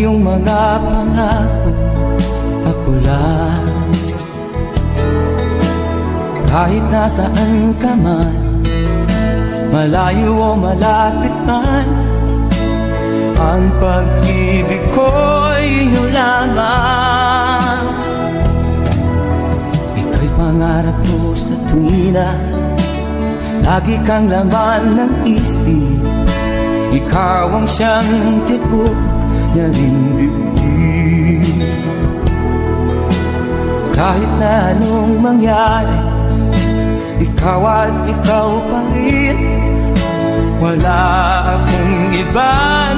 iyong mga pangako, ako lang. Kahit nasaan ka man, malayo o malapit man, ang pag-ibig ko'y iyo lamang. Ika'y pangarap ko sa tuwina, lagi kang laman ng isip. Ikaw ang siyang tibok niya ring dibdib. Kahit na anong mangyari, ikaw at ikaw pa rin. Wala akong ibang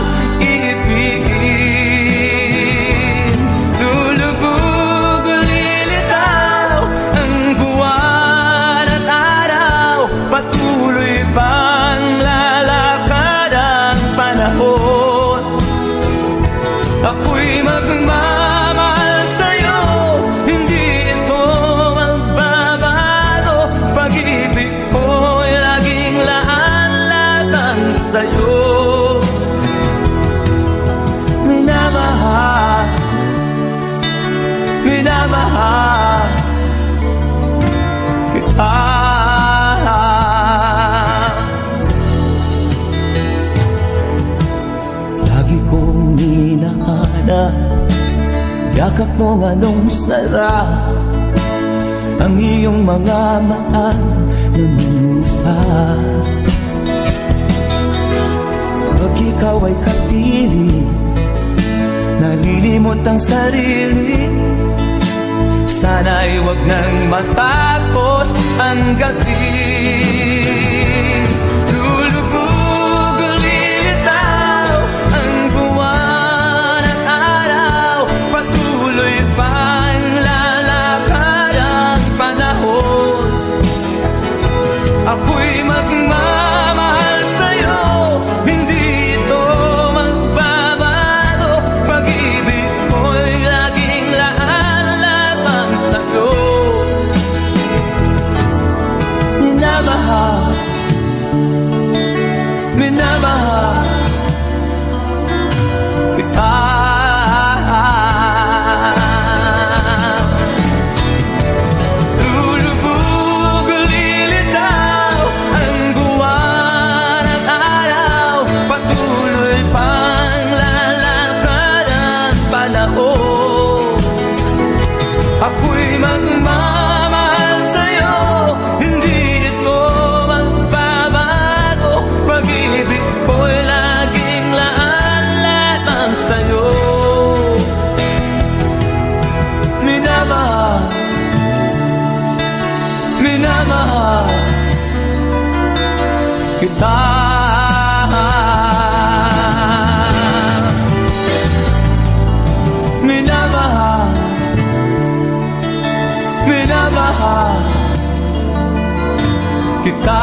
iibigin. Lulubog o lilitaw ang buwan at araw, patuloy pang lalakad ang panahon. Ako'y magmamahal sa'yo, hindi ito magbabago. Pag-ibig ko'y laging laan-latang sa'yo. Minamahal, minamahal kita. Lagi kong hinahanap, yakap mong anong sarap, ang iyong mga mata na minusap. Pag ikaw ay kapiling, nalilimot ang sarili. Sana'y wag nang matapos ang gabi. Lulubog o lilitaw ang buwan at araw, patuloy pang lalakad ang panahon. Ako'y magmamahal sa'yo, hindi ito magbabago. Pag-ibig ko'y laging laan-lamang sa'yo. Minamahal, minamahal kita. Lulubog o lilitaw ang buwan at araw, patuloy pang lalakad ang panahon. Ako'y magmamahal sa'yo, hindi ito magbabago. Pag-ibig ko'y laging laan-lamang sa'yo. Minamahal, minamahal kita. Minamahal, minamahal kita.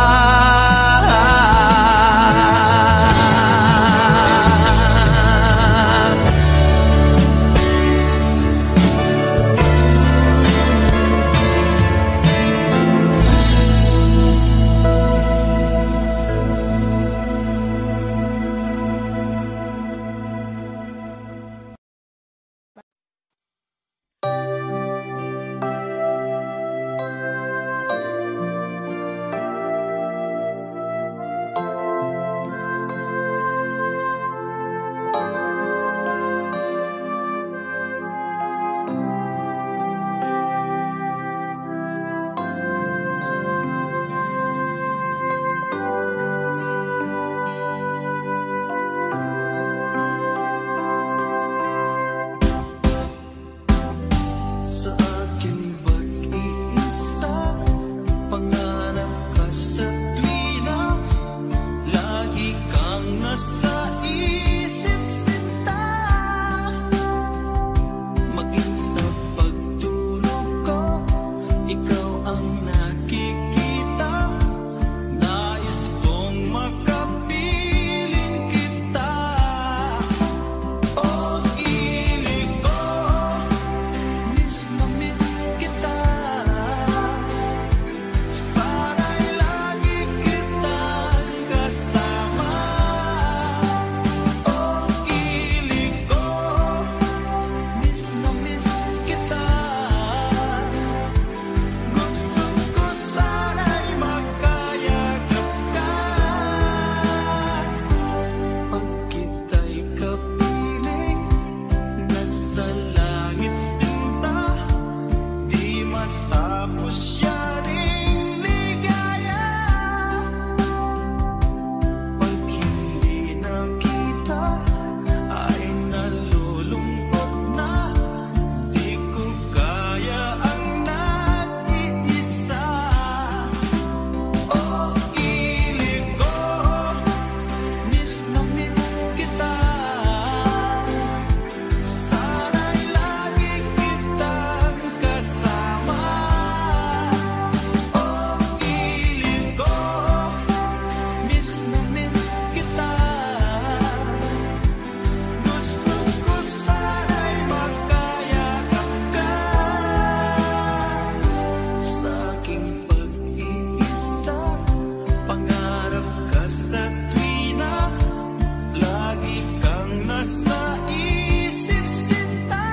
sa tuwina, lagi kang nasa isip sinta.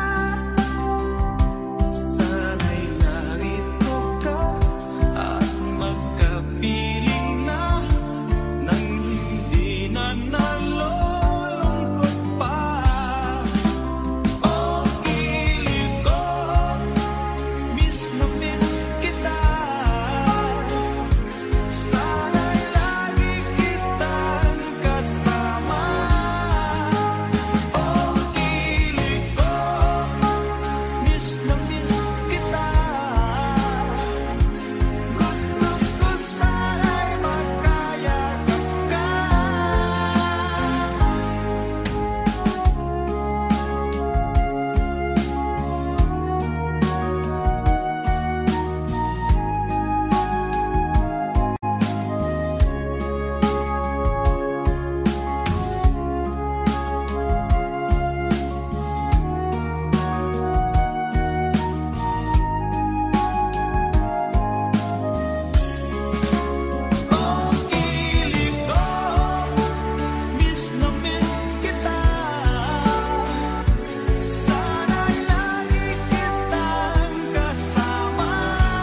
Sana'y narito ka at magkapiling na nang hindi na nalulungkot pa. Oh, kilig ko, miss na miss kita. Sana'y lagi kitang kasama. Oh, kilig ko, miss na miss kita. Gusto ko sana'y magkayakap ka. Oh, kilig ko, miss na miss kita. Sana'y lagi kitang kasama.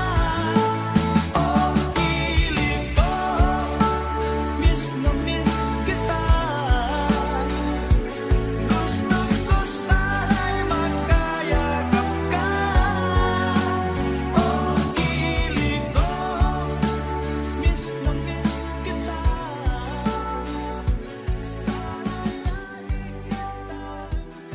Oh, kilig ko, miss na miss kita. Gusto ko sana'y magkayakap ka. Oh, kilig ko, miss na miss kita. Sana'y lagi kitang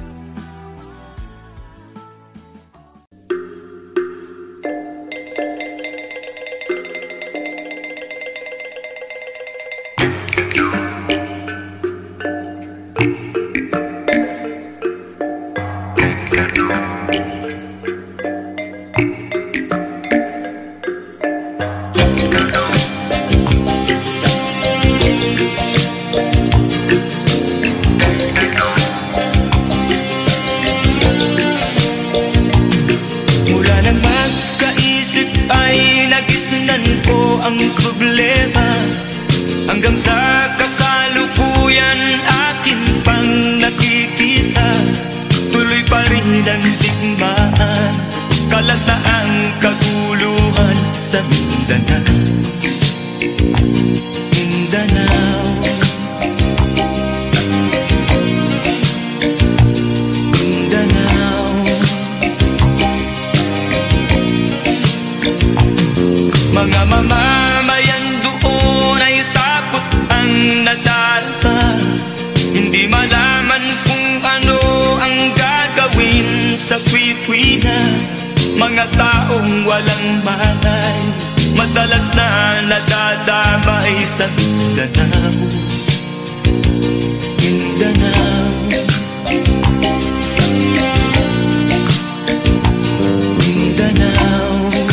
Mula nang magkaisip ay nagisnan ko ang problema. Hanggang sa kasalukuyan akin pang nakikita, tuloy pa rin ang digmaan, kalat na ang kaguluhan sa Mindanao. Mindanao, Mindanao. Mga mamamayan doon ay takot ang nadarama. Hindi malaman kung ano ang gagawin sa tuwi-tuwina. Mga taong walang malay, madalas na nadadamay sa Mindanao. Mindanao, Mindanao.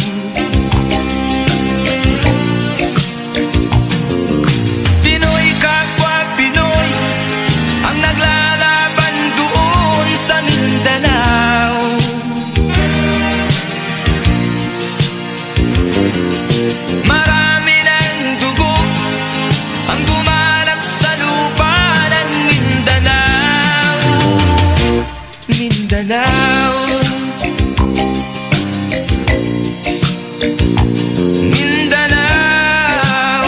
Pinoy kapwa Pinoy ang naglalaban doon sa Mindanao. Marami ng dugo ang gumanap sa lupa ng Mindanao. Mindanao, Mindanao.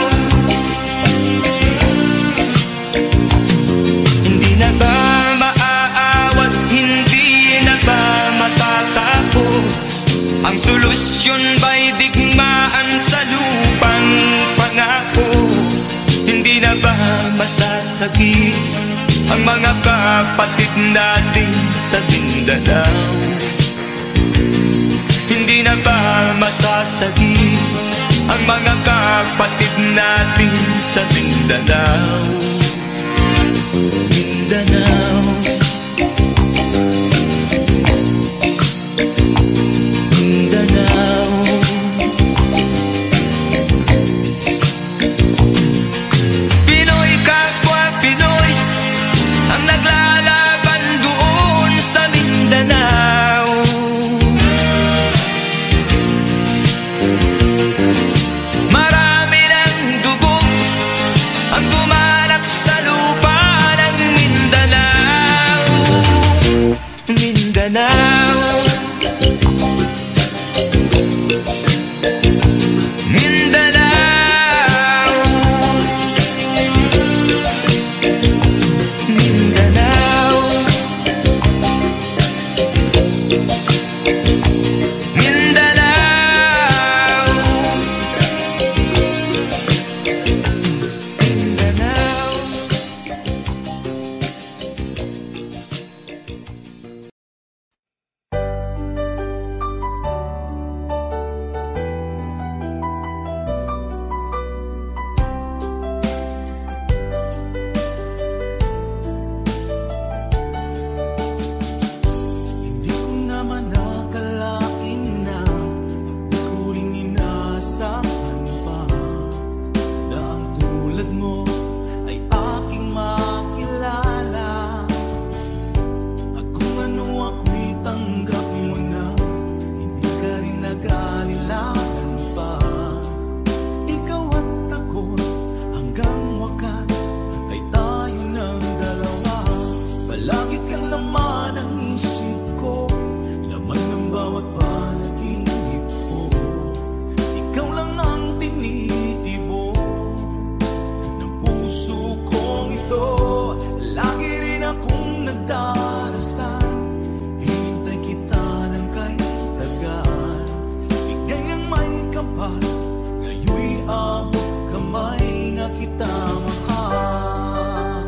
Hindi na ba maaawat, hindi na ba matatapos? Ang solusyon ba'y digmaan sa lupang pangako? Hindi na ba masasagi ang mga kapatid natin sa Mindanao? Hindi na ba masasagi ang mga kapatid natin sa Mindanao? Mindanao, Mindanao. Pinoy kapwa Pinoy ang naglalaban doon sa Mindanao. Marami ng dugo ito, lagi rin akong nagdarasal. Hintay kita ng kahit tagal, bigay ng may kapal, ngayon'y abot kamay na kita mahal.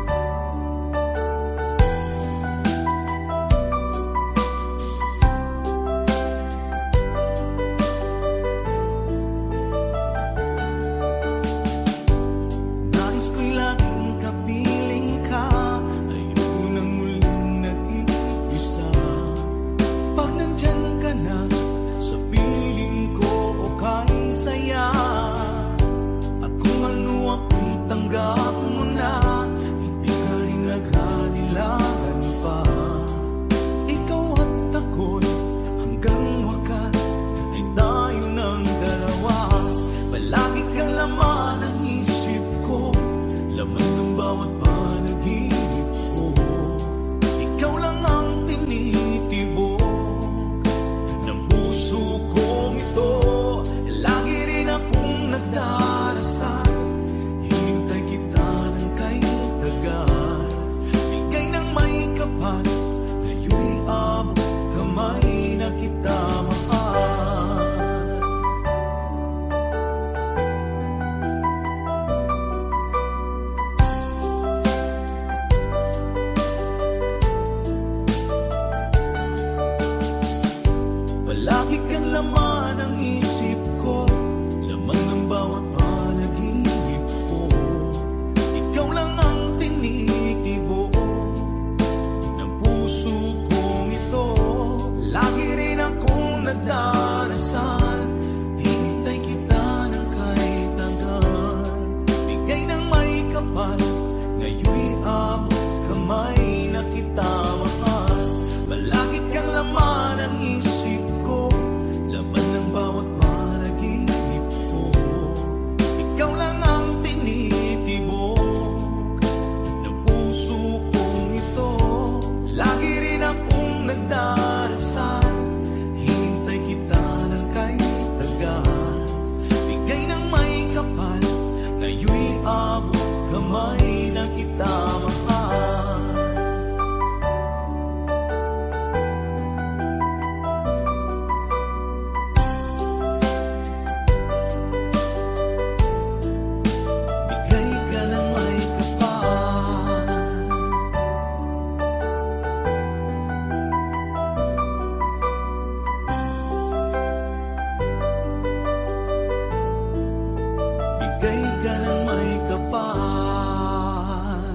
Nais ko'y laging kapiling ka, ayoko nang muling nag-iisa. Pag nandyan ka na sa piling ko, okay saya. At kung ano ako'y tanggap mo na, hindi ka rin naghalilangan pa. Ikaw at ako'y hanggang wakas ay tayo ng dalawa. Palagi kang laman ng isip ko, laman ng bawat panaginip ko. Ikaw lang ang tinitibok ng puso kong ito. Lagi rin akong nagdarasal, hintay kita ng kahit tagal, bigay ng may kapal, ngayon'y abot kamay na kita mahal. Palagi kang laman ng isip ko, laman ng bawat panaginip ko. Ikaw lang ang tinitibok ng puso kong ito. Lagi rin akong nagdarasal, hintay kita ng kahit tagal, bigay ng may kapal, ngayon'y abot kamay na kita mahal. Palagi kang laman ng isip ko, laman ng bawat panaginip ko. Ikaw lang ang tinitibok ng puso kong ito. Lagi rin akong nagdarasal, hintay kita ng kahit tagal, bigay ng may kapal, ngayon'y abot kamay na kita mahal. Bigay ka ng may kapal. Bigay ka ng may kapal.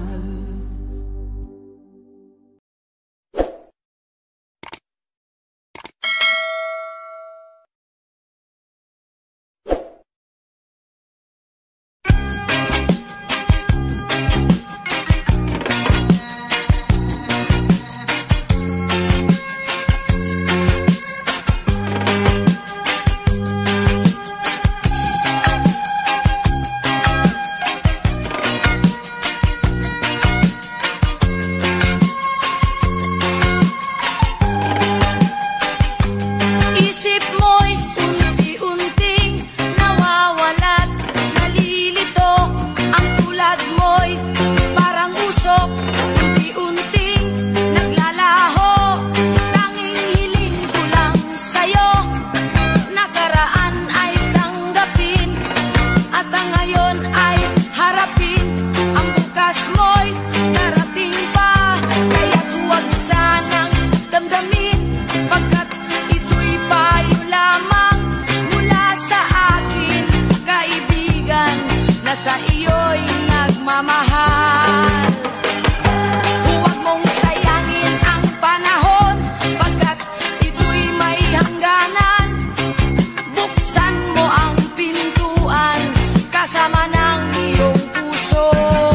Isip mo'y unti-unting nawawalat, nalilito. Ang tulad mo'y parang usok, unti-unting naglalaho. Tanging hiling ko lang sa'yo, nakaraan ay tanggapin, at ang ngayon ay harapin. Ang bukas mo'y darating pa, kaya't huwag sanang damdamin, pagkat ito'y payo lamang mula sa akin, kaibigan na sa iyo'y nagmamahal. Huwag mong sayangin ang panahon, pagkat ito'y may hangganan. Buksan mo ang pintuan, kasama ng iyong puso.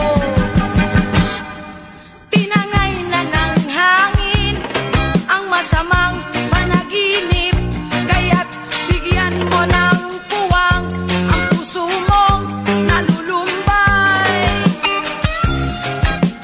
Tinangay na ng hangin ang masamang panaginip, kaya't bigyan mo ng puwang ang puso mong nalulumbay.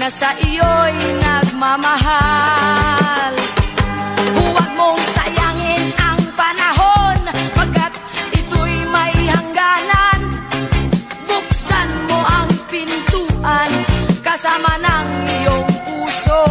sa iyo'y nagmamahal. Huwag mong sayangin ang panahon, pagkat ito'y may hangganan. Buksan mo ang pintuan kasama ng iyong puso.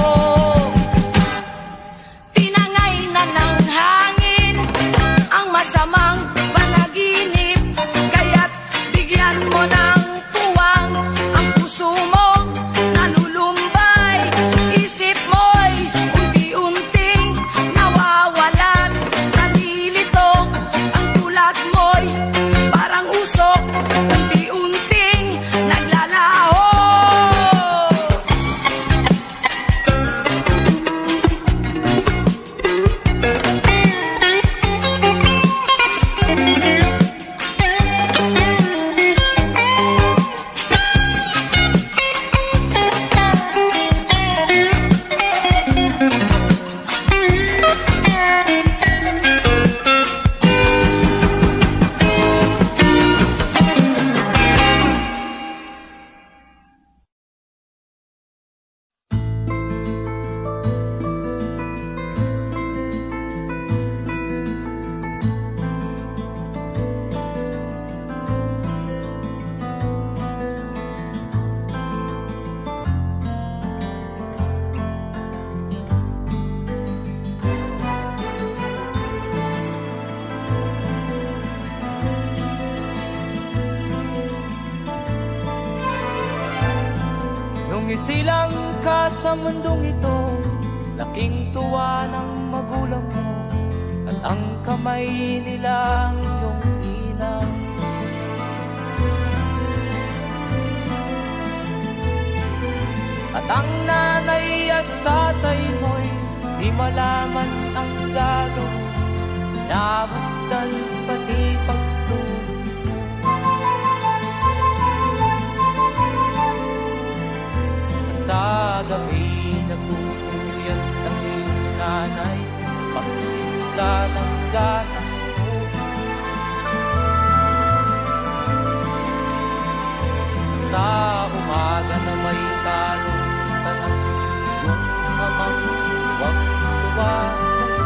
Tinangay na ng hangin ang masamang panaginip, kaya't bigyan mo ng puwang ang puso mong nalulumbay. Isip mo'y unti-unting nawawalan, nalilito ang tulad mo'y parang usok, unti-unting naglalaho. Isilang ka sa mundong ito, laking tuwa ng magulang mo, at ang kamay nila ang iyong inang. At ang nanay at tatay mo'y di malaman ang gagawin, namasdan pati pagtulog. Sa gabi nagpupuyat ang iyong nanay, pagtimpla ng gatas mo. Sa umaga na may talong ng iyong amang tuwang-tuwa sa'yo.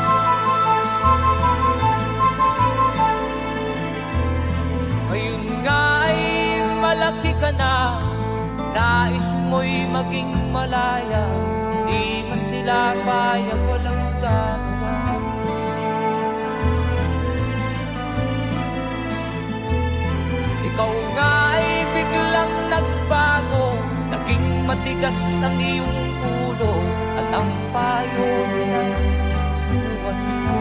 Ngayon nga ay malaki ka na, nais mo'y maging malaya, di man sila payag, walang gagawa. Ikaw nga ay biglang nagbago, naging matigas ang iyong ulo, at ang payo nila'y sinuwan mo.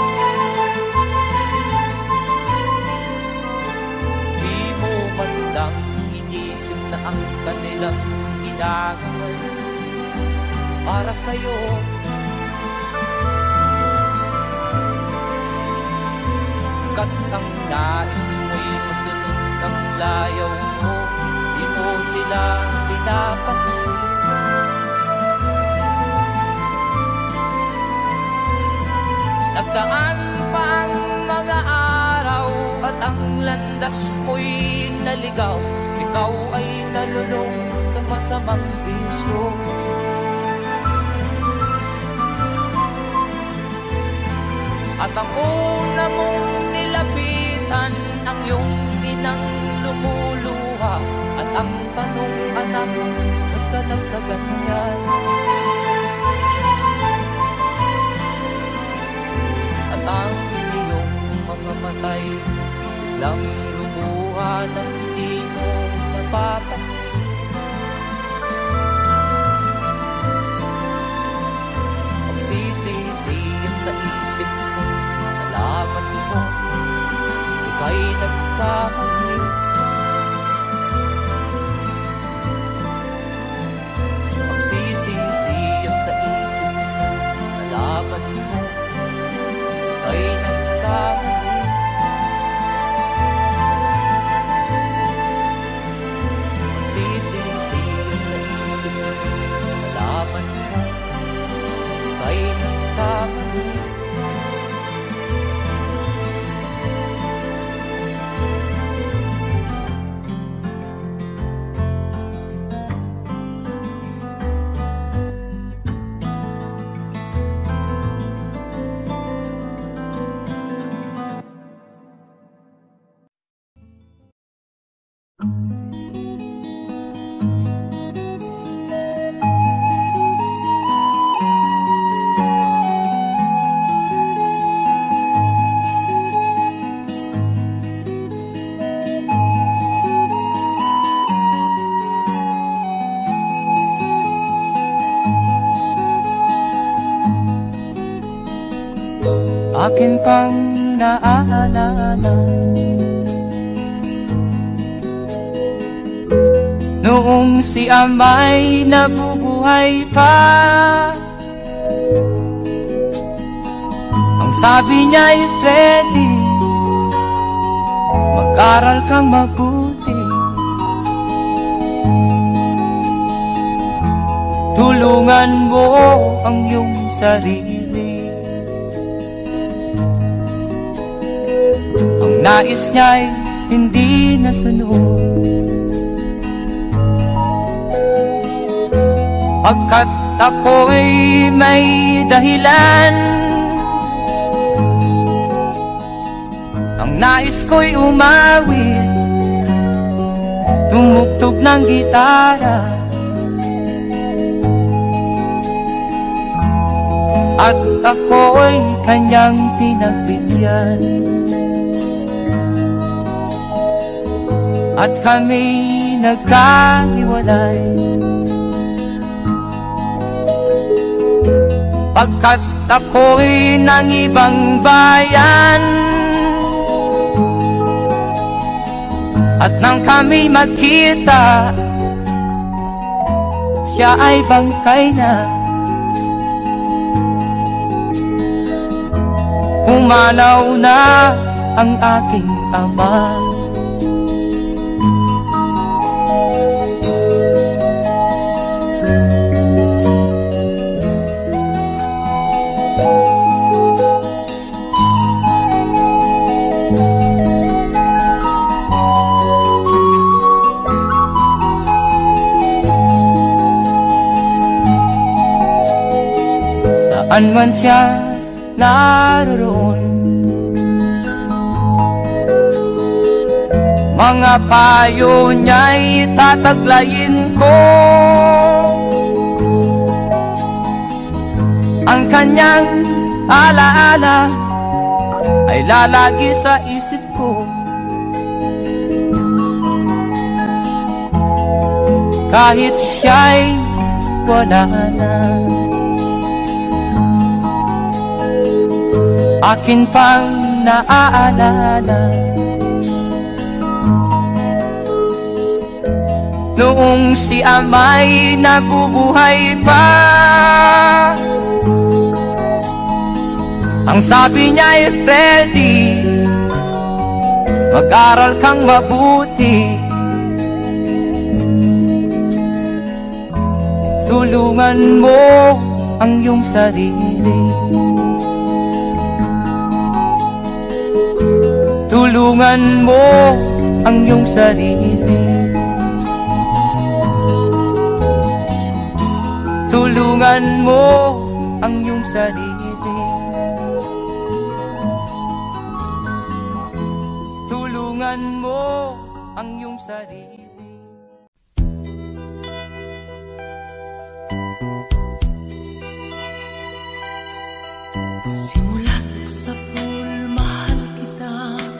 Di mo man lang inisip na ang kanilang ginagawa para sa'yo. Kat ang nais mo'y masunod ang layaw mo, di mo sila pinapansin. Nagdaan pa ang mga araw at ang landas mo'y naligaw, ikaw ay nalulong sa masamang bisyo. At ako na mong nilapitan ang iyong inang lumuluha, at ang tanong, anak, ba't ka nagkaganyan? At ang iyong mga matay biglang lumuha ng di mo napapansin. Magsisisiyan sa isip mo, nalaman mo ika'y nagkamali. Magsisisiyan sa isip mo, nalaman mo ika'y nagkamali. Magsisisiyan sa isip mo, nalaman mo ika'y nagkamali. akin pang naaalala. Noong si ama'y nabubuhay pa, ang sabi niya'y Freddy, mag-aral kang mabuti, tulungan mo ang iyong sarili. Ang nais niya'y hindi nasunod, pagkat ako'y may dahilan. Ang nais ko'y umawit, tumugtog ng gitara, at ako'y kanyang pinagbigyan. At kami nagkahiwalay, pagkat ako'y ng ibang bayan. At nang kami magkita, siya ay bangkay na. Pumanaw na ang aking ama. Saan man siya naroon, mga payo niya'y tataglayin ko. Ang kanyang alaala ay lalagi sa isip ko, kahit siya'y wala na. Akin pang naaalala noong si ama'y nabubuhay pa, ang sabi niya'y Freddy, mag-aral kang mabuti, tulungan mo ang iyong sarili, tulungan mo ang iyong sarili, tulungan mo ang iyong sarili, tulungan mo ang iyong sarili. Simulat sa pool, mahal kita,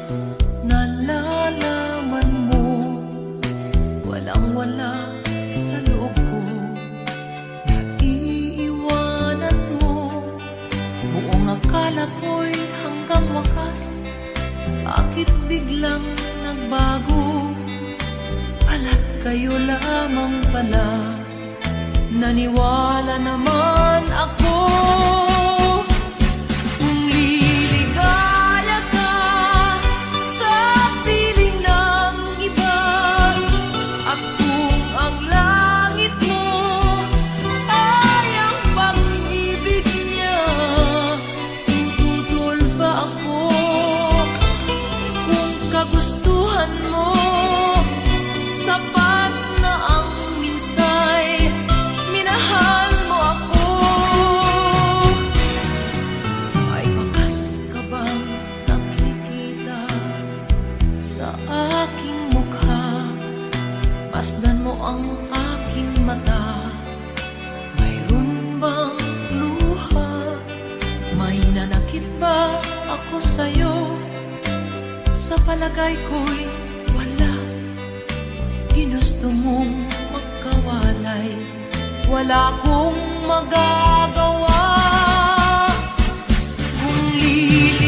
nalalaman mo, walang-wala sa loob ko, naiiwanan mo. Buong akala ko'y hanggang wakas, bakit biglang nagbago? Pala't kayo lamang pala, naniwala naman ako. Masdan mo ang aking mata, mayroon bang luha? May nanakit ba ako sa'yo? Sa palagay ko'y wala. Ginusto mong magkawalay, wala kong magagawa. Kung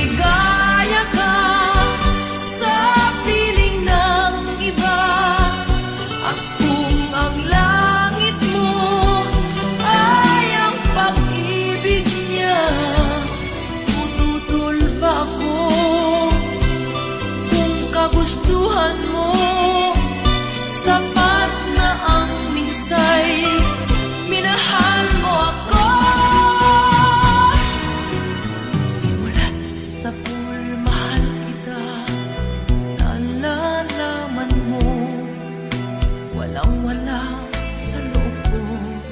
kagustuhan mo, sapat na ang minsay, minahal mo ako. Simulat sa pool, mahal kita, nalalaman mo, walang-wala sa loob ko,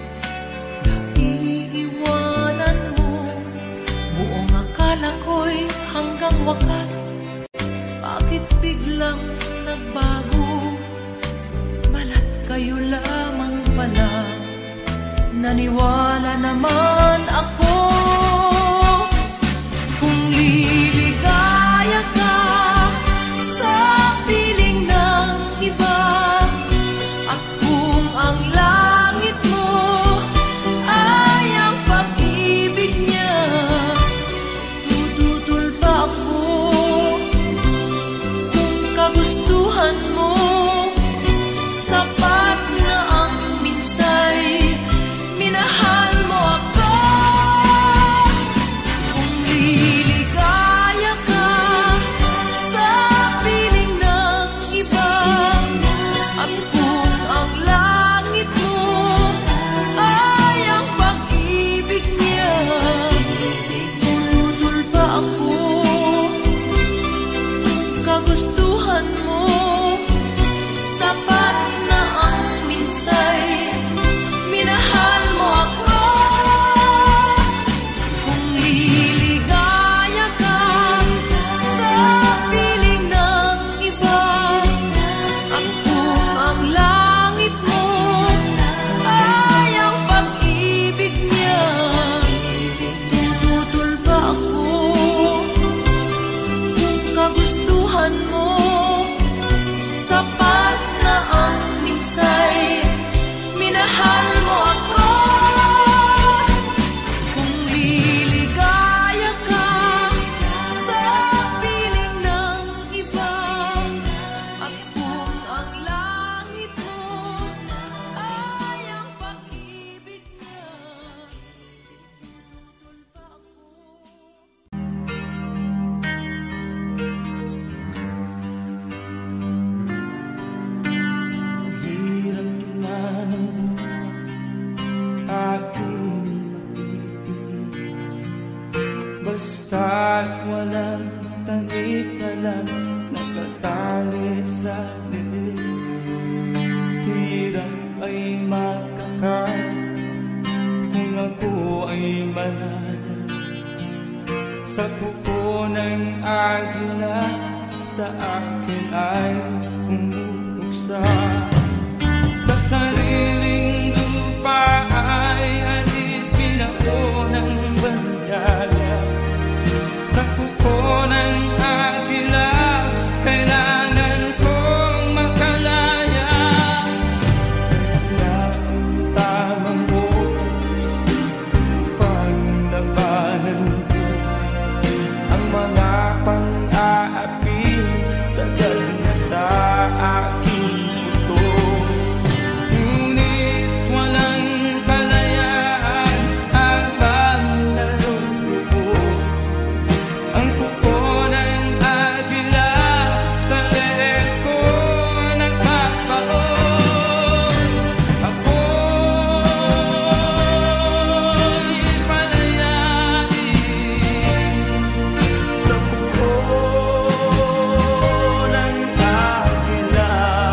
naiiwanan mo, buong akala ko'y hanggang wakas. Bakit biglang nagbago? Balat kayo lamang pala, naniwala naman ako. Kung liligaya ka sa piling ng iba, at kung ang langit mo ay ang pag-ibig niya, tututol ba ako? Kagustuhan mo, sapat na ang minsay, minahal mo ako. Kung liligaya ka sa piling ng iba, at kung ang langit mo ay ang pag-ibig niya, tututol ba ako? Kagustuhan mo, sapat na ang minsay, minahal mo ako. Kung liligaya ka sa piling ng iba, at kung ang langit mo ay ang pag-ibig niya, tututol ba ako? Kagustuhan mo, sapat na ang minsay, minahal mo ako. Kung liligaya ka sa piling ng iba, at kung ang langit mo ay ang pag-ibig niya, tututol ba ako? Hirap na ng buhay aking matitiis, basta't walang tanip ka lang natatali sa liit. Hirap ay makakain kung ako ay malala sa kuko ng agila, sa akin ay pumutuksa. Sa sariling lupa ay alipin ako ng bandaga, sa kuko ng agila kailangan kong makalaya. Na ang tamang oras upang labanan ko ang mga pang-aapi sagal na sa aking puto. Ngunit walang kalayaan habang naroroon ang kuko ng agila sa leeg ko nagpapaon. Ako'y palayain sa kuko ng agila.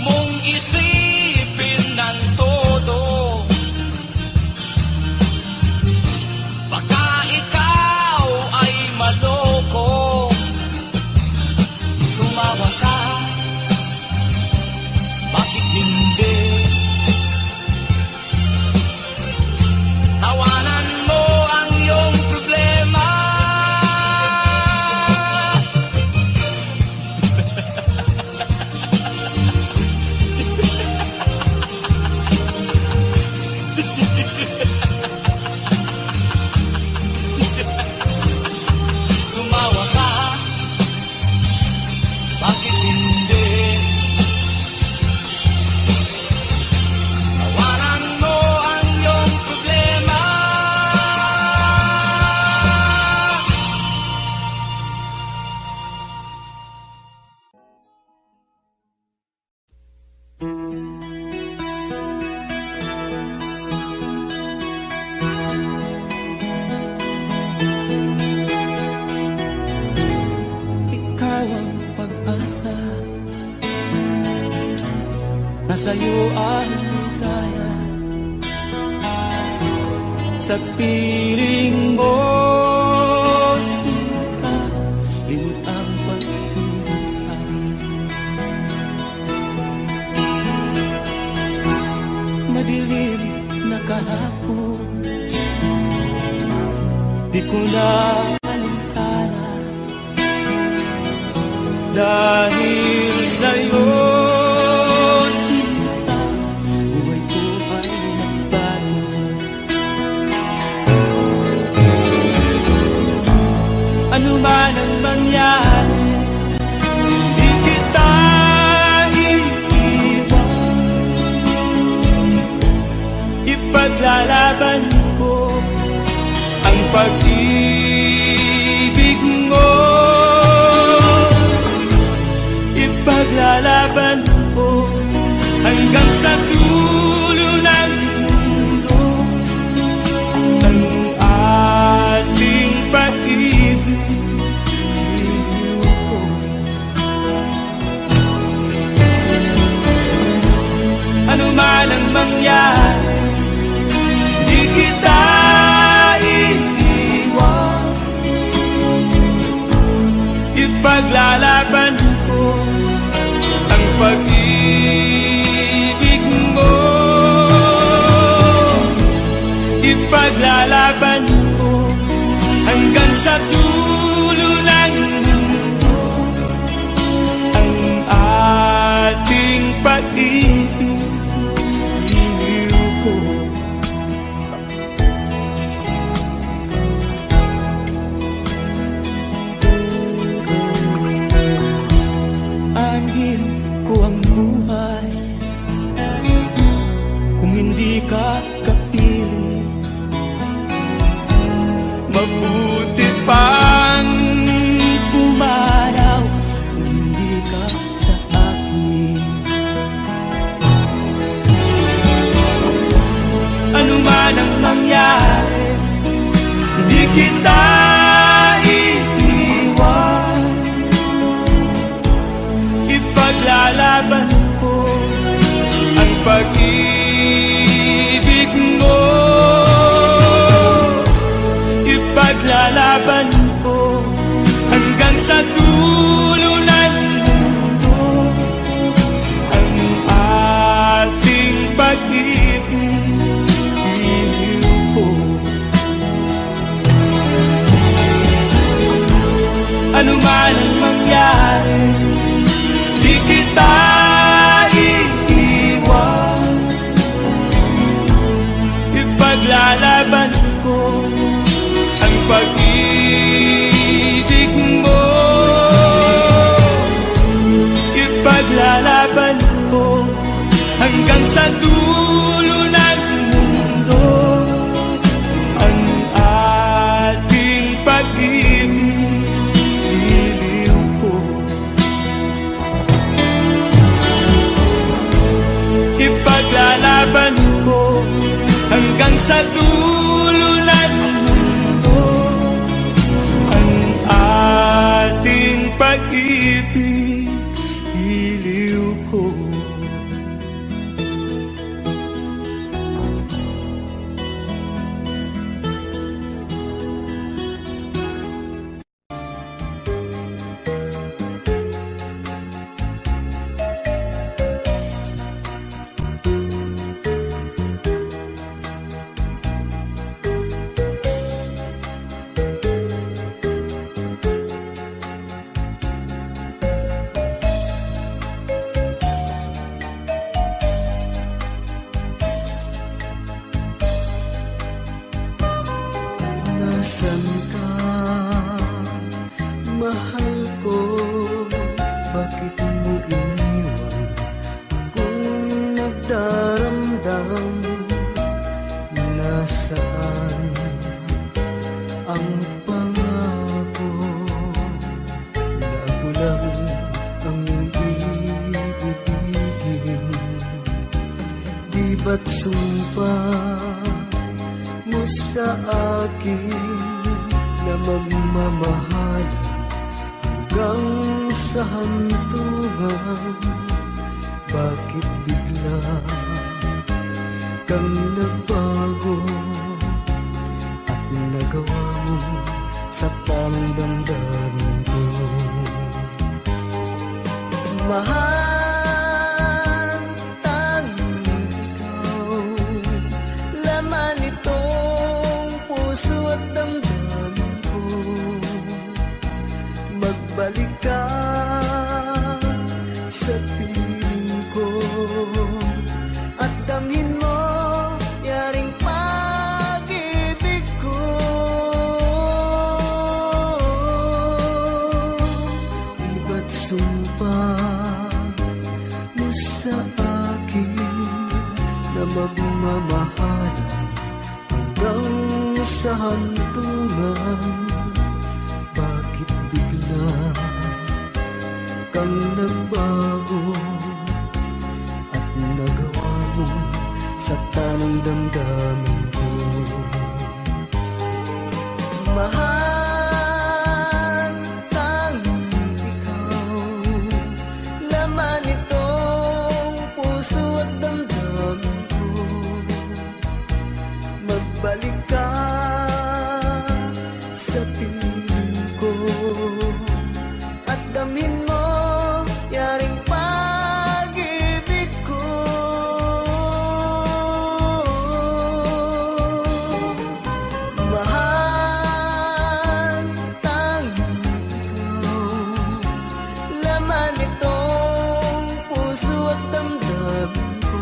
mong isipin ng todo. Baka ikaw ay maloko. Tumawa ka, bakit hindi? Tawanan mo ang iyong problema. Tumawa ka, bakit hindi? Tawanan mo ang iyong problema. Ikaw ang pag-asa, nasa'yo ang ligaya. Sa piling mo, sinta, limot ang pag-iusa. Madilim na kahapon, di ko na alintana. Dahil sa'yo, sinta, buhay ko ay nagbago. Ano man ang mangyari, di kita iiwan. Ipaglalaban ko ang pag-ibig mo. Ipaglalaban ko hanggang sa dulo ng mundo ang ating pag-ibig ko. Ano man ang mangyari, di kita iiwan. Ipaglalaban ko ang pag-ibig mo. Ipaglalaban ko hanggang sa dulo ng mundo ang ating pag-ibig ko. Anhin ko ang buhay kung hindi ka kapiling. Mabuti pang pumanaw kung hindi ka sa akin. Ano man ang mangyari, hindi kita iiwan. Ipaglalaban ko ang pag-ibig mo. Ipaglalaban ko hanggang sa dulo ng mundo ang ating pag-ibig ko. Ano man ang mangyari, di kita iiwan. Ipaglalaban ko ang pag-ibig mo. Ipaglalaban ko hanggang sa dulo ng mundo ang ating pag-ibig ko. Ipaglalaban ko hanggang sa dulo ng mundo ang ating pag-ibig, iliw ko. daramdam. Nasaan ang pangako na ako lang ang iibigin? Di ba't sumpa mo sa akin na magmamahal hanggang sa hantungan? Bakit bigla kang nagbago at nagawa mo sa damdamin ko? Mahal, tanging ikaw, laman itong puso at damdamin ko. Magbalik ka sa piling ko at damhin mo yaring pag-ibig ko. Di ba't sumpa mo sa akin na magmamahalan hanggang sa hantungan? Bakit bigla kang nagbago at nagawa mo sa tanang damdamin ko? Mahal, tanging ikaw, laman itong puso at damdamin ko. Magbalik ka sa piling ko at damhin mo yaring pag-ibig ko. Mahal, tanging ikaw, laman itong puso at damdamin ko.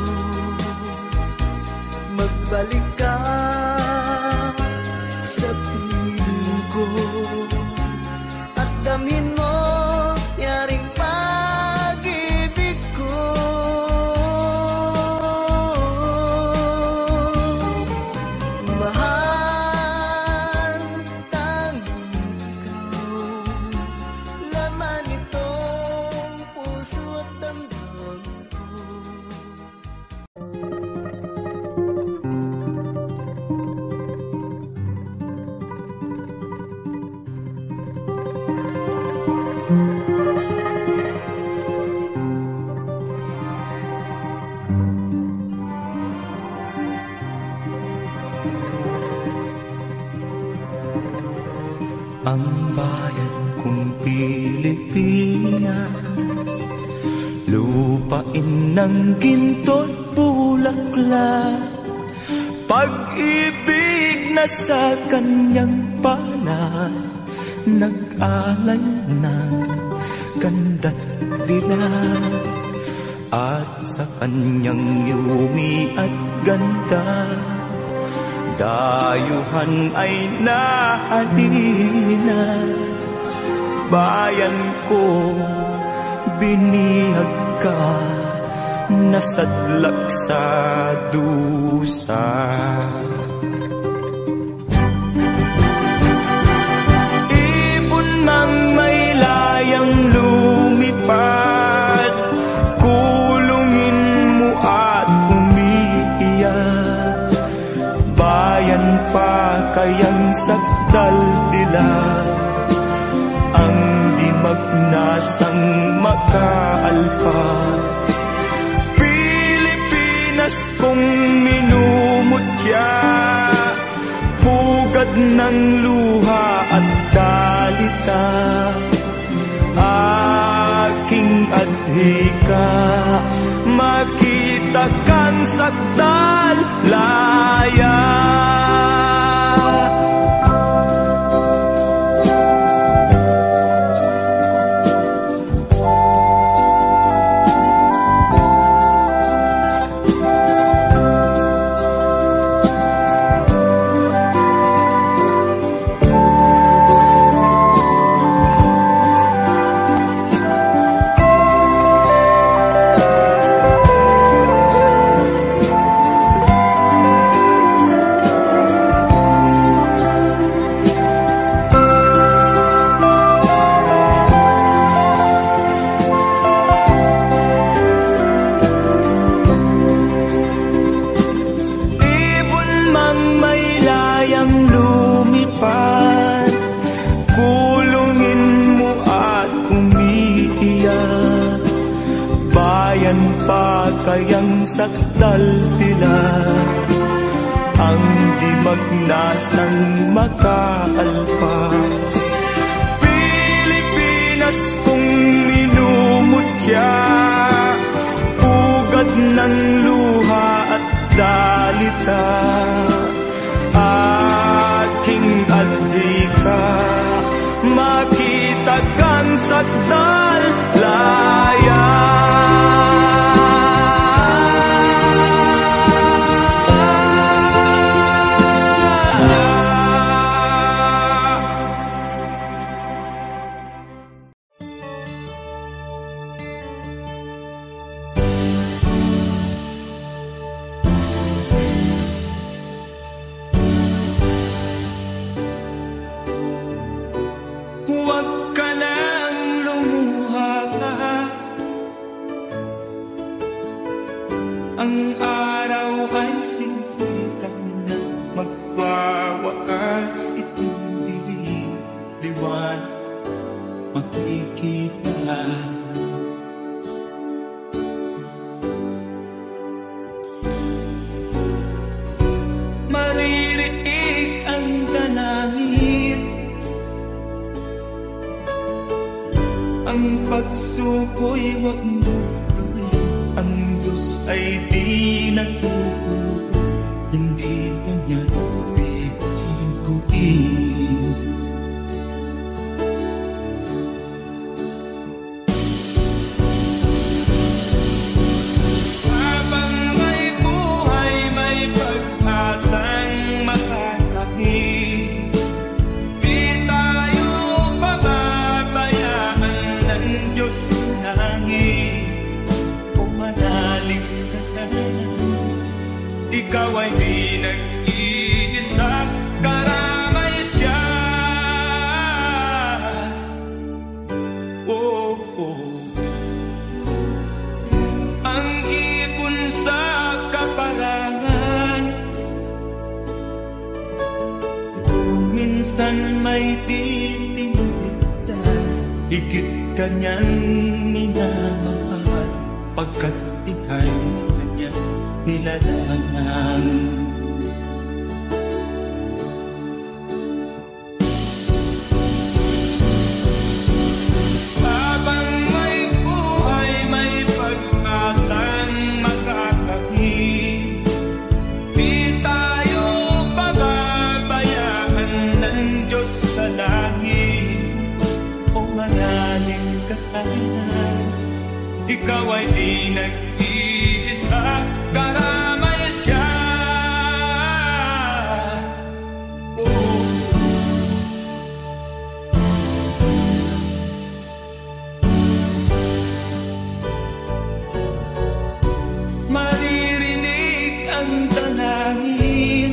Magbalik ka sa piling ko at damhin mo yaring pag-ibig ko. Mahal, tanging ikaw, laman itong puso at damdamin ko. Ang bayan kong Pilipinas, lupain ng ginto't bulaklak, pag-ibig na sa kanyang palad, nag-alay ng ganda't dilag, at sa kanyang yumi at ganda, dayuhan ay nahalina. Bayan ko, binihag ka, nasadlak sa dusa. Ibon mang may layang lumipad, kulungin mo at umiiyak. Bayan pa kayang sakdal dilag, ang di magnasang makaalpas. Pilipinas kong minumutya, pugad ng luha at dalita, aking adhika, makita kang sakdal laya. sakdal tila, ang di magnasang makaalpas. Pilipinas kong minumutya, ugat ng luha at dalita, aking adhika, makita kang sakdal laya. Ang araw ay sisikat na, magwawakas itong dilim, liwanag makikita. Maririig ang dalangin, ang pagsuko'y wag mo. Ang Diyos ay di natututo, hindi mo niya bibiguin. Habang may buhay, may pag-asang makakakit. Di tayo pababayaan ng Diyos sa langit. Manalig ka sana, ikaw ay di nag-iisa, karamay siya. Oh, oh. Ang ibon sa kaparangan, minsan may titinitan, higit kanyang minamahal, pagkat ika'y kanyang nilalangan. habang may buhay, may pag-asang makakakit. Di tayo pababayaan ng Diyos sa langit. O manalig ka sana, Ikaw ay di nag-iisa, karamay siya. Oh. maririnig ang dalangin,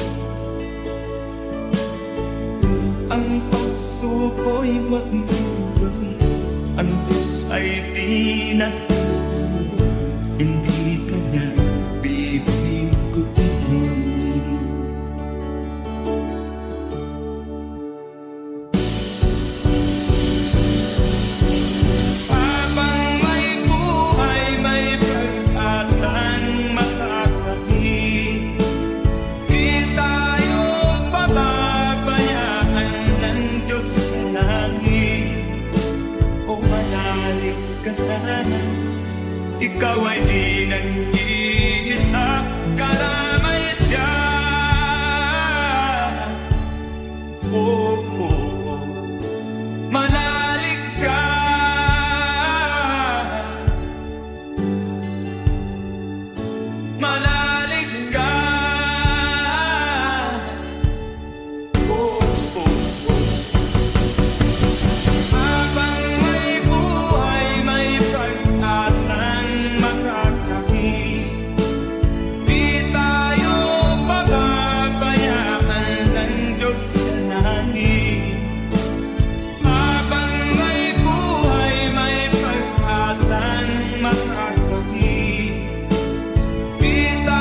ang pagsuko'y wag mo gawin. Ang Diyos ay di natututo, hindi kanya bibiguin. Habang may buhay, may pag-asang makakakit. Di tayo pababayaan ng Diyos sa langit. O manalig ka sana, Ikaw ay di nag-iisa, karamay siya. Oh, oh, oh. Manalig ka. Manalig ka. Oh, oh, oh. Habang may buhay, may pag-asang makakakit. Di tayo pababayaan ng Diyos sa langit. Habang may buhay, may pag-asang makakakit. Di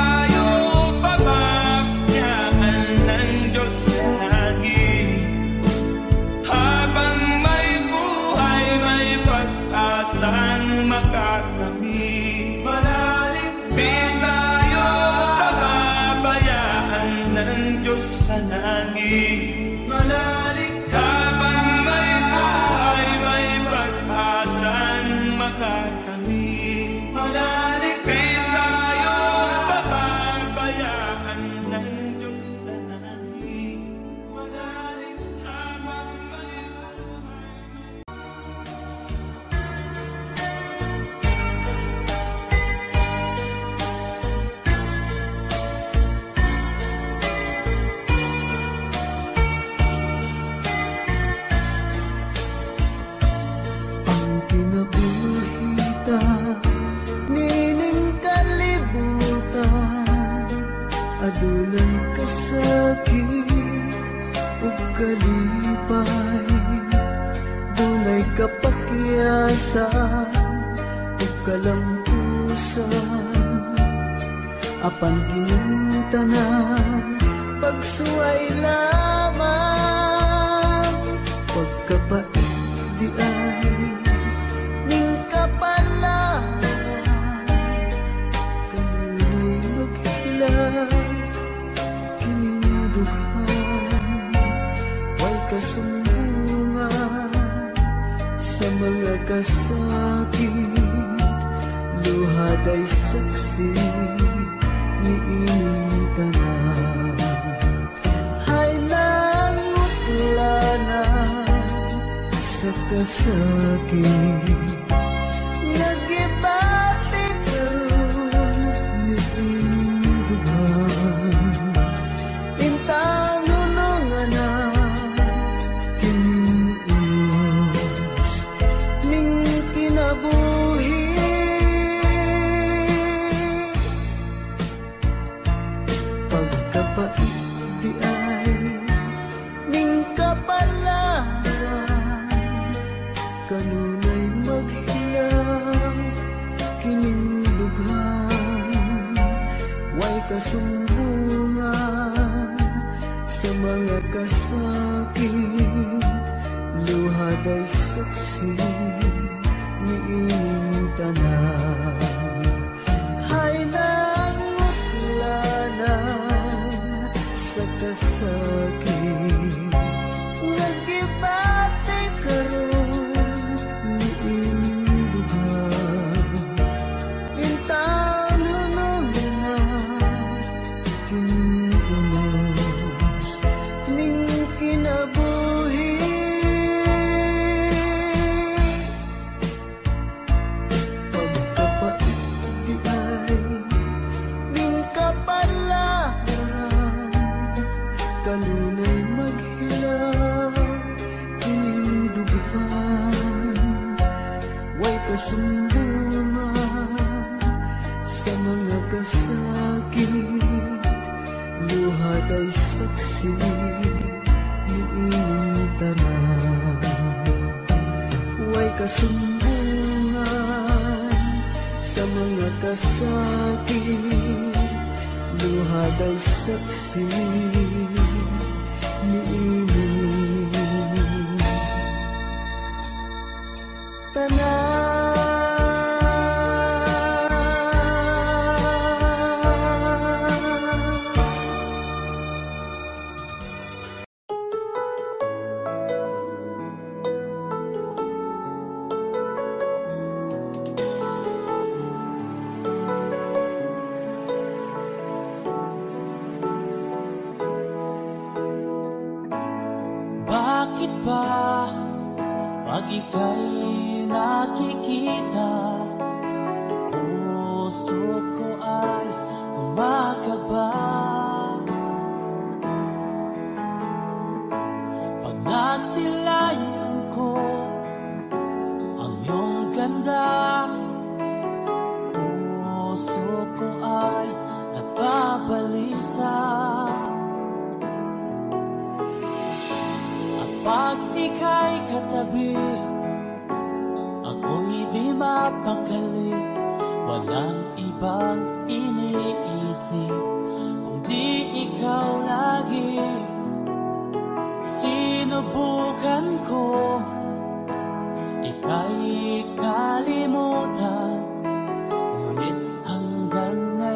Di tayo pababayaan ng Diyos sa langit. Manalig habang may buhay, may pag-asang makakamit. Manalig di tayo pababayaan ng Diyos sa langit. Manalig habang may buhay. Ang kinabuhita, nining kalibutan, adunay kasakit ug kalipay, dunay kapakyasan ug kalampusan, apan kining tanan pagsuway lamang, pagkapait di ay ning kapalaran, kanunay maghilang kining dughan, way kasumbungan sa mga kasakit, luhaday saksi ni ining tanan. Hay nangutla sa kasakit, nagibati karon ni ining dughan, intang hunungan na kining unos ning kinabuhi. Pagkapait di ay ning kapalaran, kanunay maghilang kining dughan, way kasumbungan sa mga kasakit, luhaday saksi ni ining tanan. Hay nangutlanan sa kasakit, nagibati karon ni ining dughan, intang hunungan na kining unos ning kinabuhi. Pagkapait di ay ning kapalaran, kanunay maghilang kining dughan, way kasumbungan sa mga kasakit, luhaday saksi ni ining tanan. Way kasumbungan sa mga kasakit, luhaday saksi ni ining tanan. Bakit ba pag ika'y nakikita, puso ko ay kumakaba? Pag nasilayan ko ang iyong ganda, puso ko ay nababalisa. Pag ika'y katabi, ako'y di mapakali, walang ibang iniisip kundi ikaw lagi. Sinubukan ko ika'y kalimutan, ngunit hanggang ngayon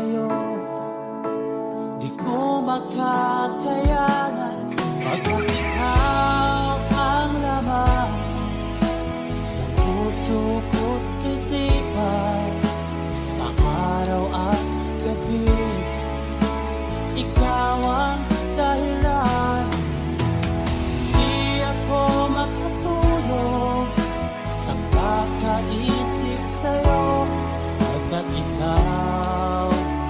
kakayanan pagkat ikaw ang laman ng puso ko't isipan sa araw at gabi. Ikaw ang dahilan, di ako makatulog sa kakaisip sa'yo pagkat ikaw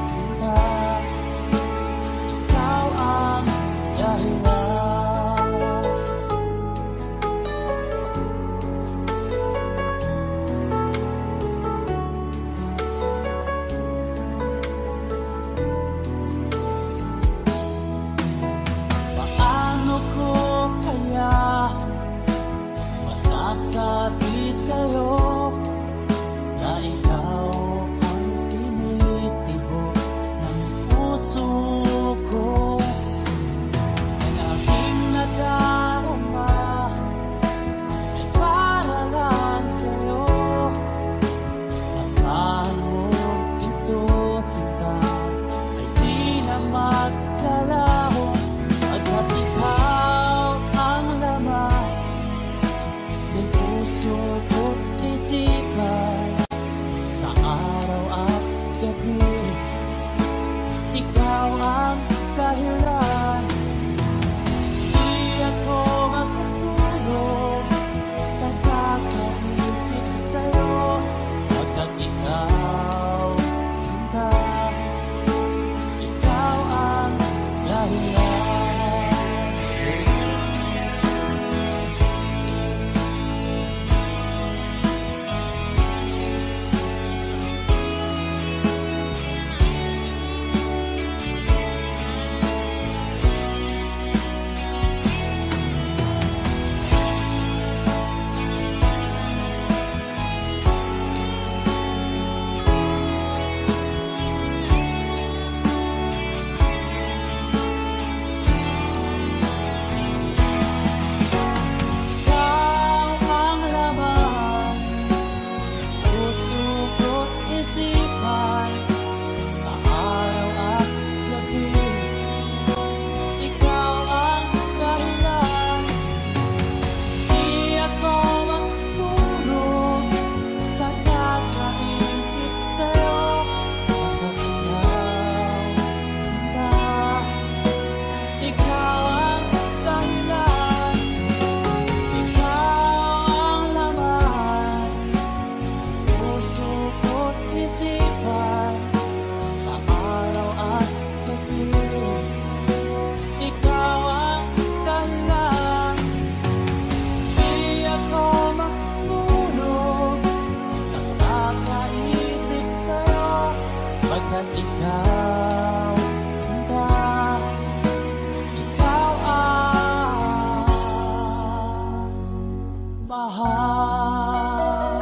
ang dahilan. Paano ko kaya masasabi sa'yo na ikaw ang tinitibok ng puso ko? Nadarama ay para lang sa'yo. Tamaan mo ito, sinta, ay di na magkalaho pagkat ikaw ang laman ng puso ko't isipan sa araw at gabi. Ikaw ang dahilan, ako makatulog sa kakaisip sa'yo pagkat ikaw, sinta, ikaw ang dahilan. Pagkat ikaw, sinta, ikaw ang mahal.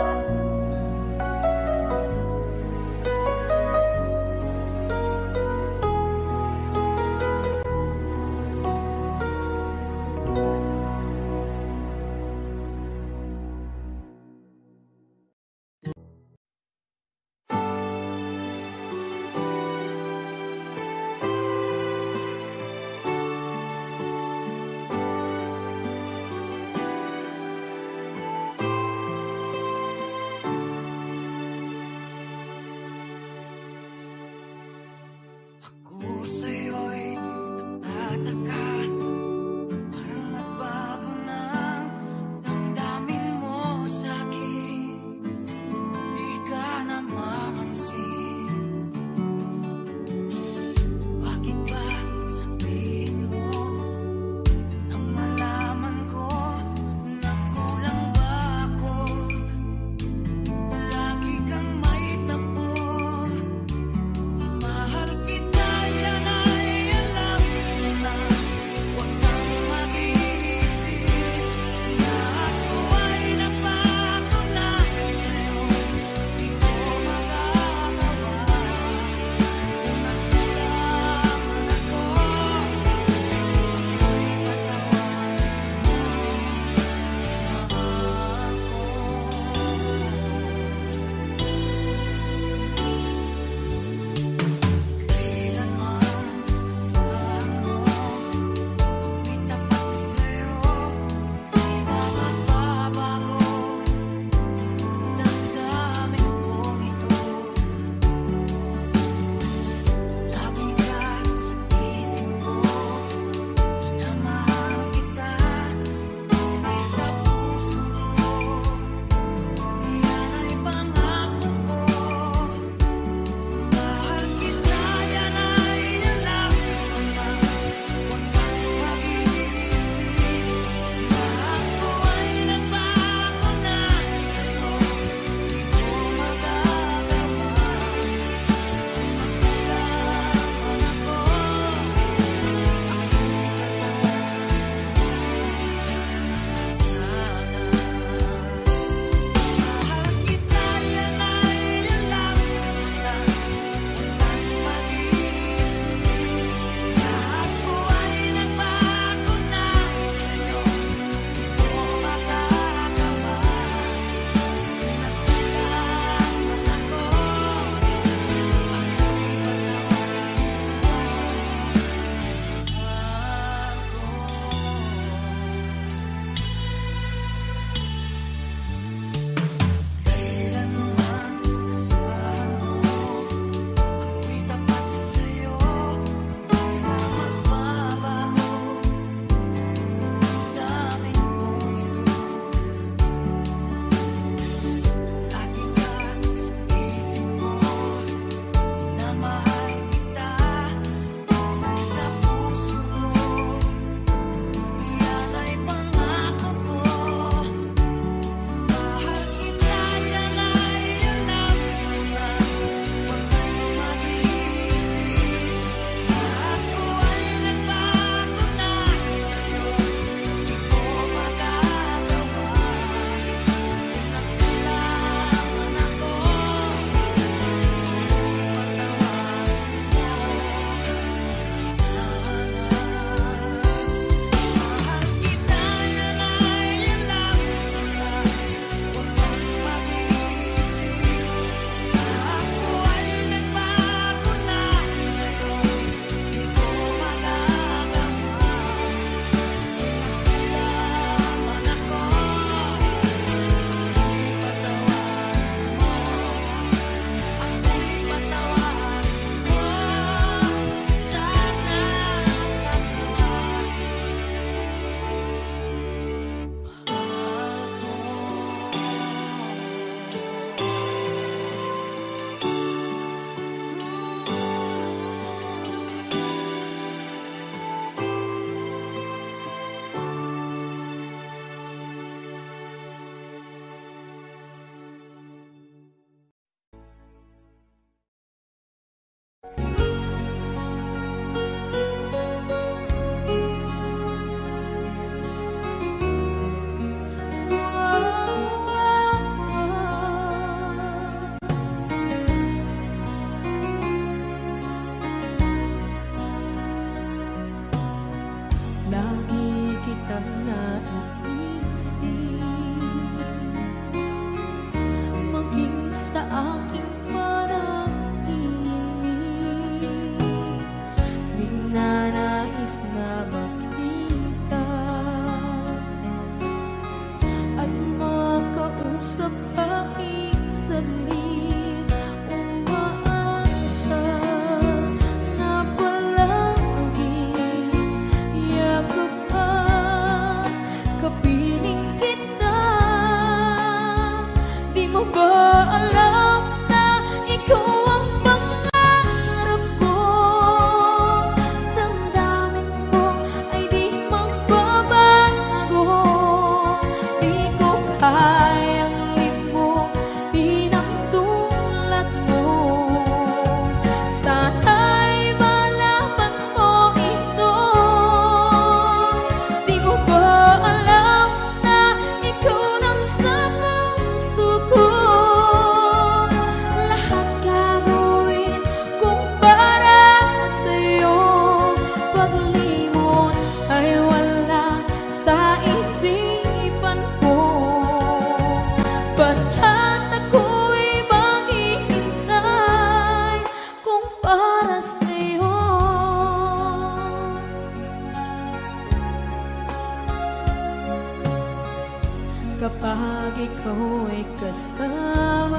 ikaw ay kasama,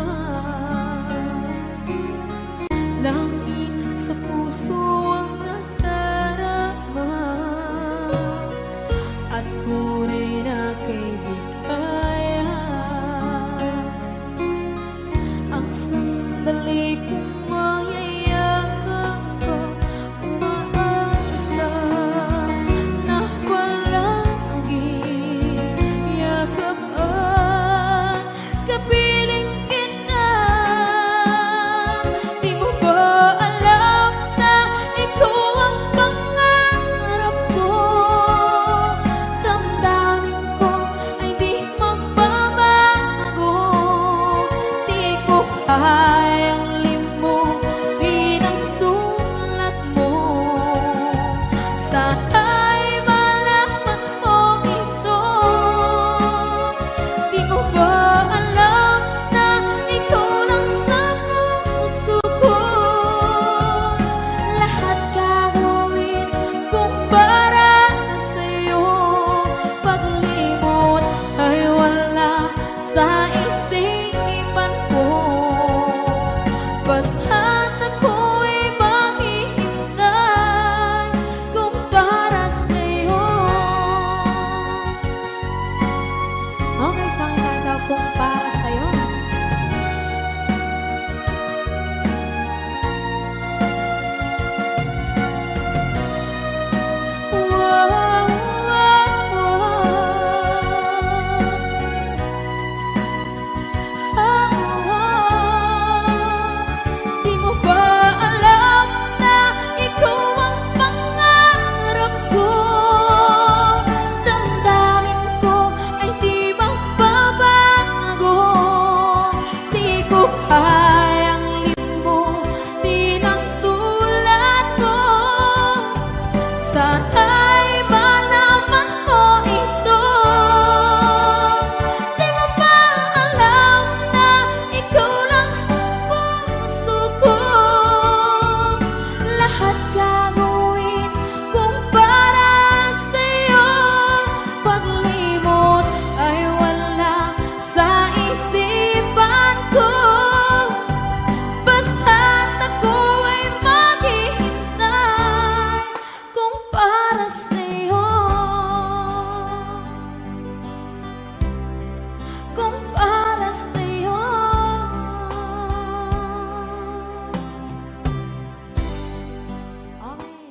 langit sa puso ang nadarama, at tunay na kaibigan. Ang sandali kong mayayakap ko, umaasa na palaging yakap at kapiling kita. Di mo ba alam na ikaw ang pangarap ko? Damdamin ko ay di magbabago. Di ko kayang limutin ang tulad mo. Sana'y malaman mo ito. Di mo ba alam na ikaw lang sa puso ko? Lahat gagawin kung para sa'yo. Paglimot ay wala sa isipan ko. Basta't ako'y maghihintay kung para sa'yo. Okay, isang kanta kung para sa'yo. Wow, wow, Di mo ba alam na ikaw ang pangarap ko? Damdamin ko ay di magbabago. Di ko kayang limutin ang tulad ko. Sana'y malaman mo ito. Di mo ba alam na ikaw lang sa puso ko? Lahat gagawin kung para sa'yo. Paglimot ay wala sa isipan ko. Basta't ako ay maghihintay kung para sa'yo. Kung para sa'yo. Okay.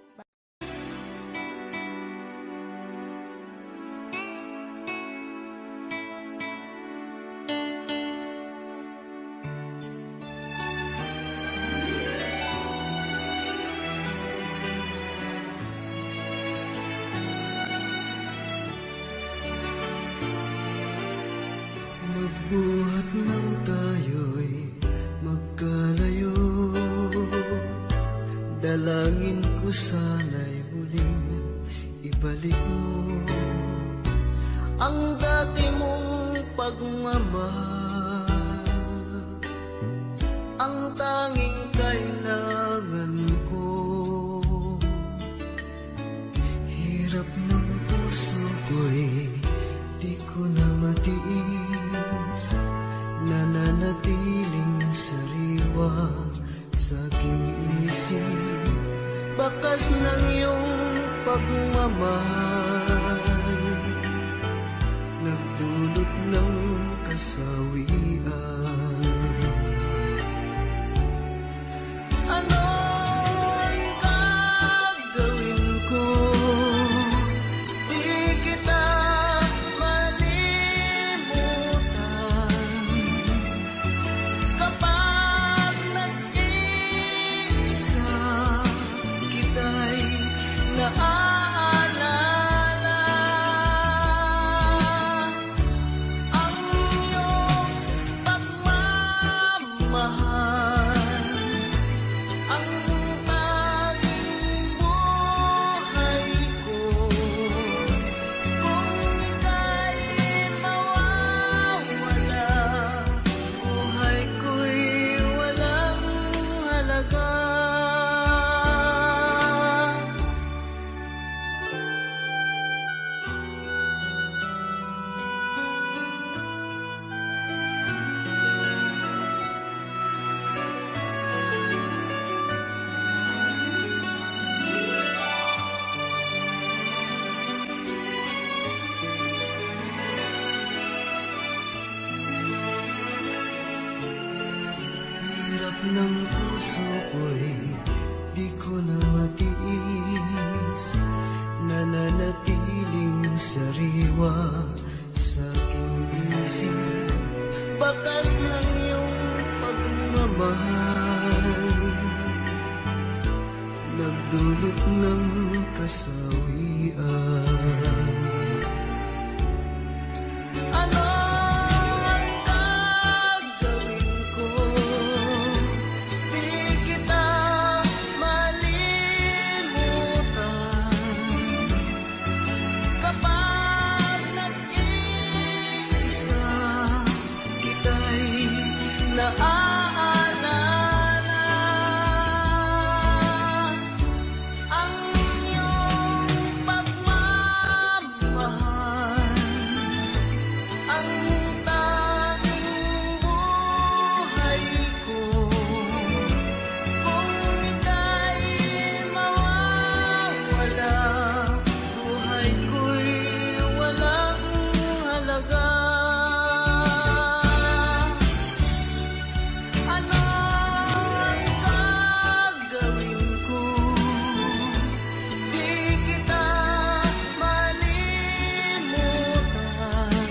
Magbuhat nang tayo'y magkalayo. Dalangin ko sana'y muling ibalik mo ang dati mong pagmamahal, ang tanging kailangan ko. Hirap ng puso ko'y di ko na matiis, nananatiling sariwa sa aking isip. Bakas ng iyong pagmamahal, nagdulot ng kasawian. Ano ang gagawin ko? Di kita malimutan. Kapag nag-iisa, kita'y naaalala. dulot ng kasawian. Ano ang gagawin ko? Di kita malimutan. Kapag nag-iisa, kita'y naaalala. Ang iyong pagmamahal ang tanging buhay ko. Kung ika'y mawawala, buhay ko'y walang halaga. Ano ang gagawin ko? Di kita malimutan.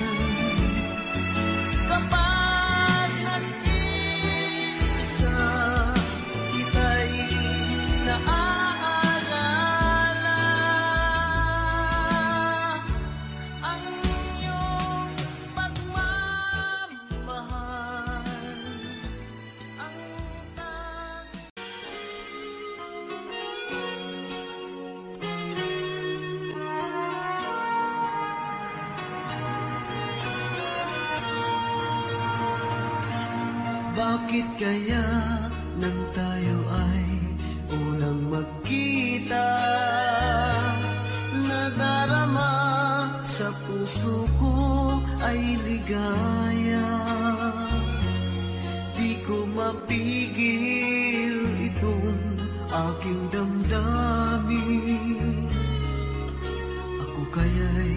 Kapag nag-iisa, kita'y naaalala. Ang iyong pagmamahal ang tanging. Bakit kaya nang tayo ay unang magkita, nadarama sa puso ko ay ligaya. Di ko mapigil itong aking damdamin. Ako kaya'y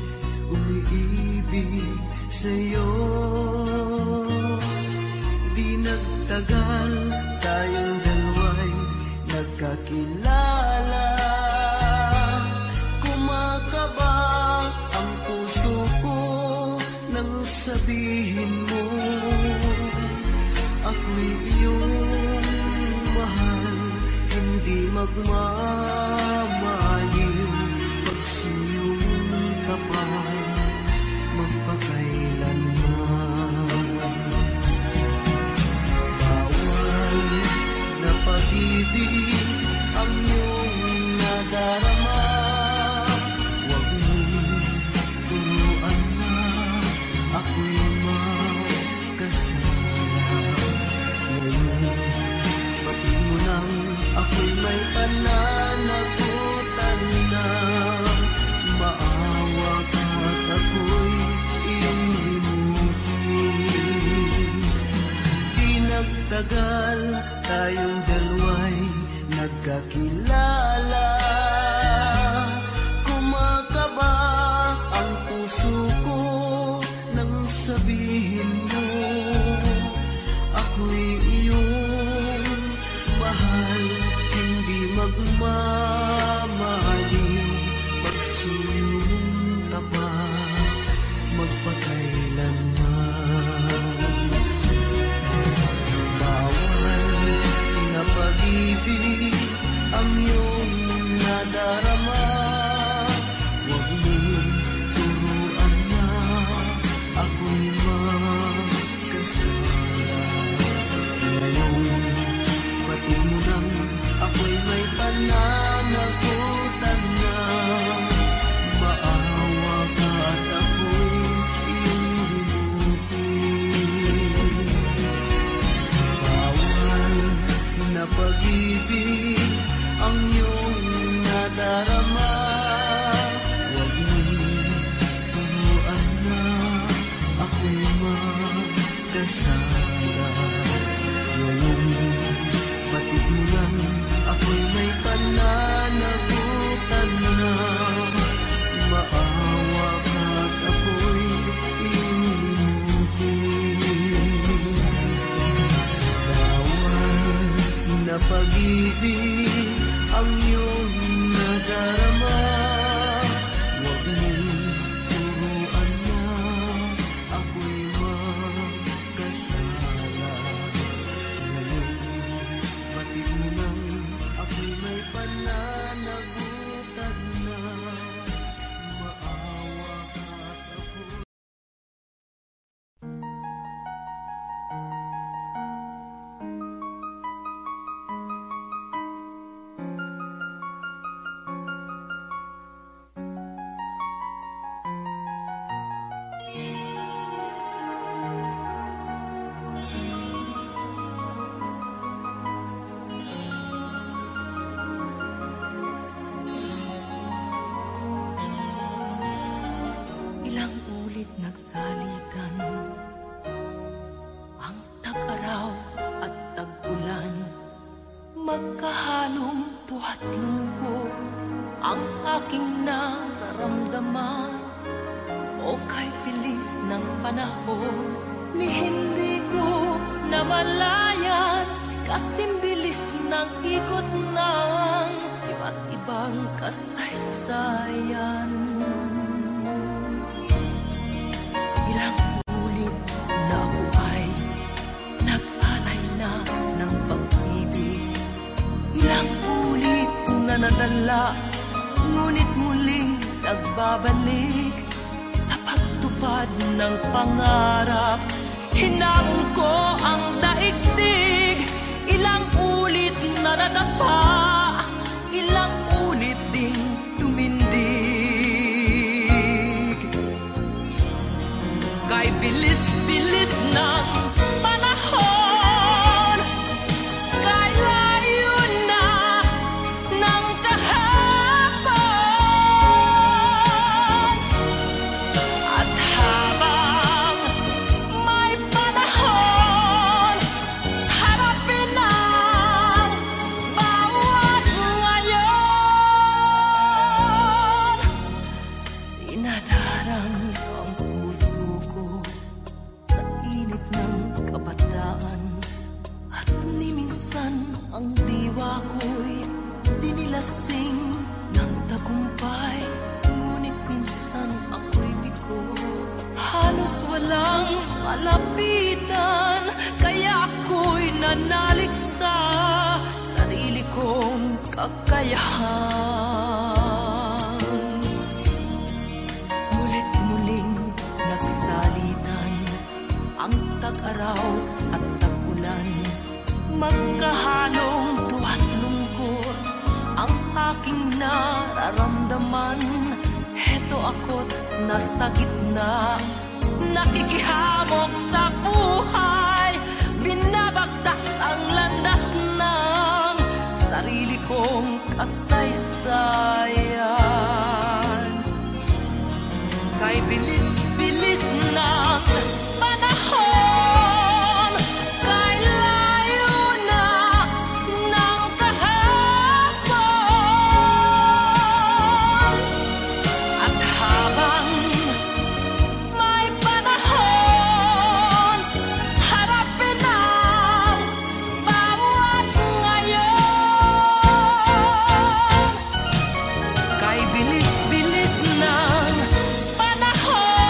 umiibig sa'yo. Di nagtagal, tayong dalawa'y nagkakilala. Kumakaba ang puso ko nang sabihin mo ako'y iyong mahal. Hindi magmamalim, pagsuyong ka pa magpakailanman. Bawal na pag-ibig ang iyong nadarama. Huwag mong turuan na ako'y magkasala. Ngayon, pati mo nang ako'y may pananagutan na. Maawa ka't ako'y iyong limutin. Di nagtagal, tayong dalawa'y nagkakilala. Kumakaba ang puso ko nang sabihin mo ako'y iyong mahal. Hindi magmamahaling, pagsuyong ka pa magpakailanman. Bawal na pag-ibig ang iyong nadarama. Huwag mong turuan na ako'y magkasala. Ngayon, pati mo nang ako'y may pananagutan na. Maawa ka at ako'y iyong limutin. Bawal na pag-ibig ang iyong nadarama. Huwag mong turuan na ako'y magkasala. Ngayon, batid mo lang ako'y may pananagutan na. Maawa ka't ako'y iyong limutin. Bawal na pag-ibig ang iyong nadarama. Huwag mong turuan na ako'y magkasala. Ngayon, batid mo lang ako'y may pananagutan. Magkahalong tuwa't lungkot ang aking nararamdaman. O kay bilis ng panahon, ni hindi ko namalayan. Kasing bilis ng ikot ng iba't ibang kasaysayan. Ilang ulit na ako ay nag-alay na ng pag-ibig. Ilang ulit na nadala, ngunit muling nagbabalik sa pagtupad ng pangarap. Hinamon ko ang daigdig, ilang ulit na nadapa, ilang ulit ding tumindig. Kay bilis-bilis ng panahon, kay layo na ng kahapon. At habang may panahon, harapin ang bawat ngayon. Inadarang ang puso ko sa init ng kabataan, at ni minsan ang diwa ko'y dinilasing ng tagumpay. Ngunit minsan ako'y bigo, halos walang malapitan, kaya ako'y nanalig sa sarili kong kakayahan. Mulit-muling nagsalitan ang tag-araw at tag-ulan. Magkahalong tuwa't lungkot ang aking nararamdaman. Heto ako't nasa gitna, nakikihamok sa buhay. Binabagtas ang landas ng sarili kong kasaysayan. Kay bilis-bilis ng panahon, kay layo na ng kahapon. At habang may panahon, harapin ang bawat ngayon. Kay bilis-bilis ng panahon,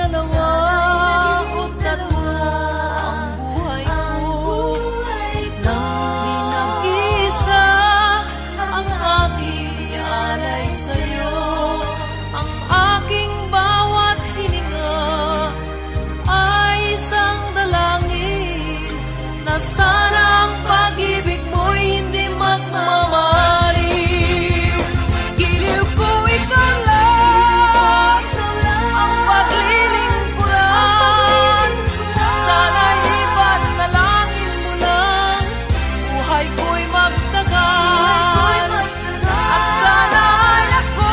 dalawa o tatlo ang buhay ko. Nang pinag-isa ang aking ialay sa'yo, ang aking bawat hininga ay isang dalangin na sana ang pag-ibig mo'y hindi magmamaliw. Giliw ko ikaw lang, ang paglilingkuran. Sana'y ipanalangin mo lang, buhay ko'y magtagal. At sana ay ako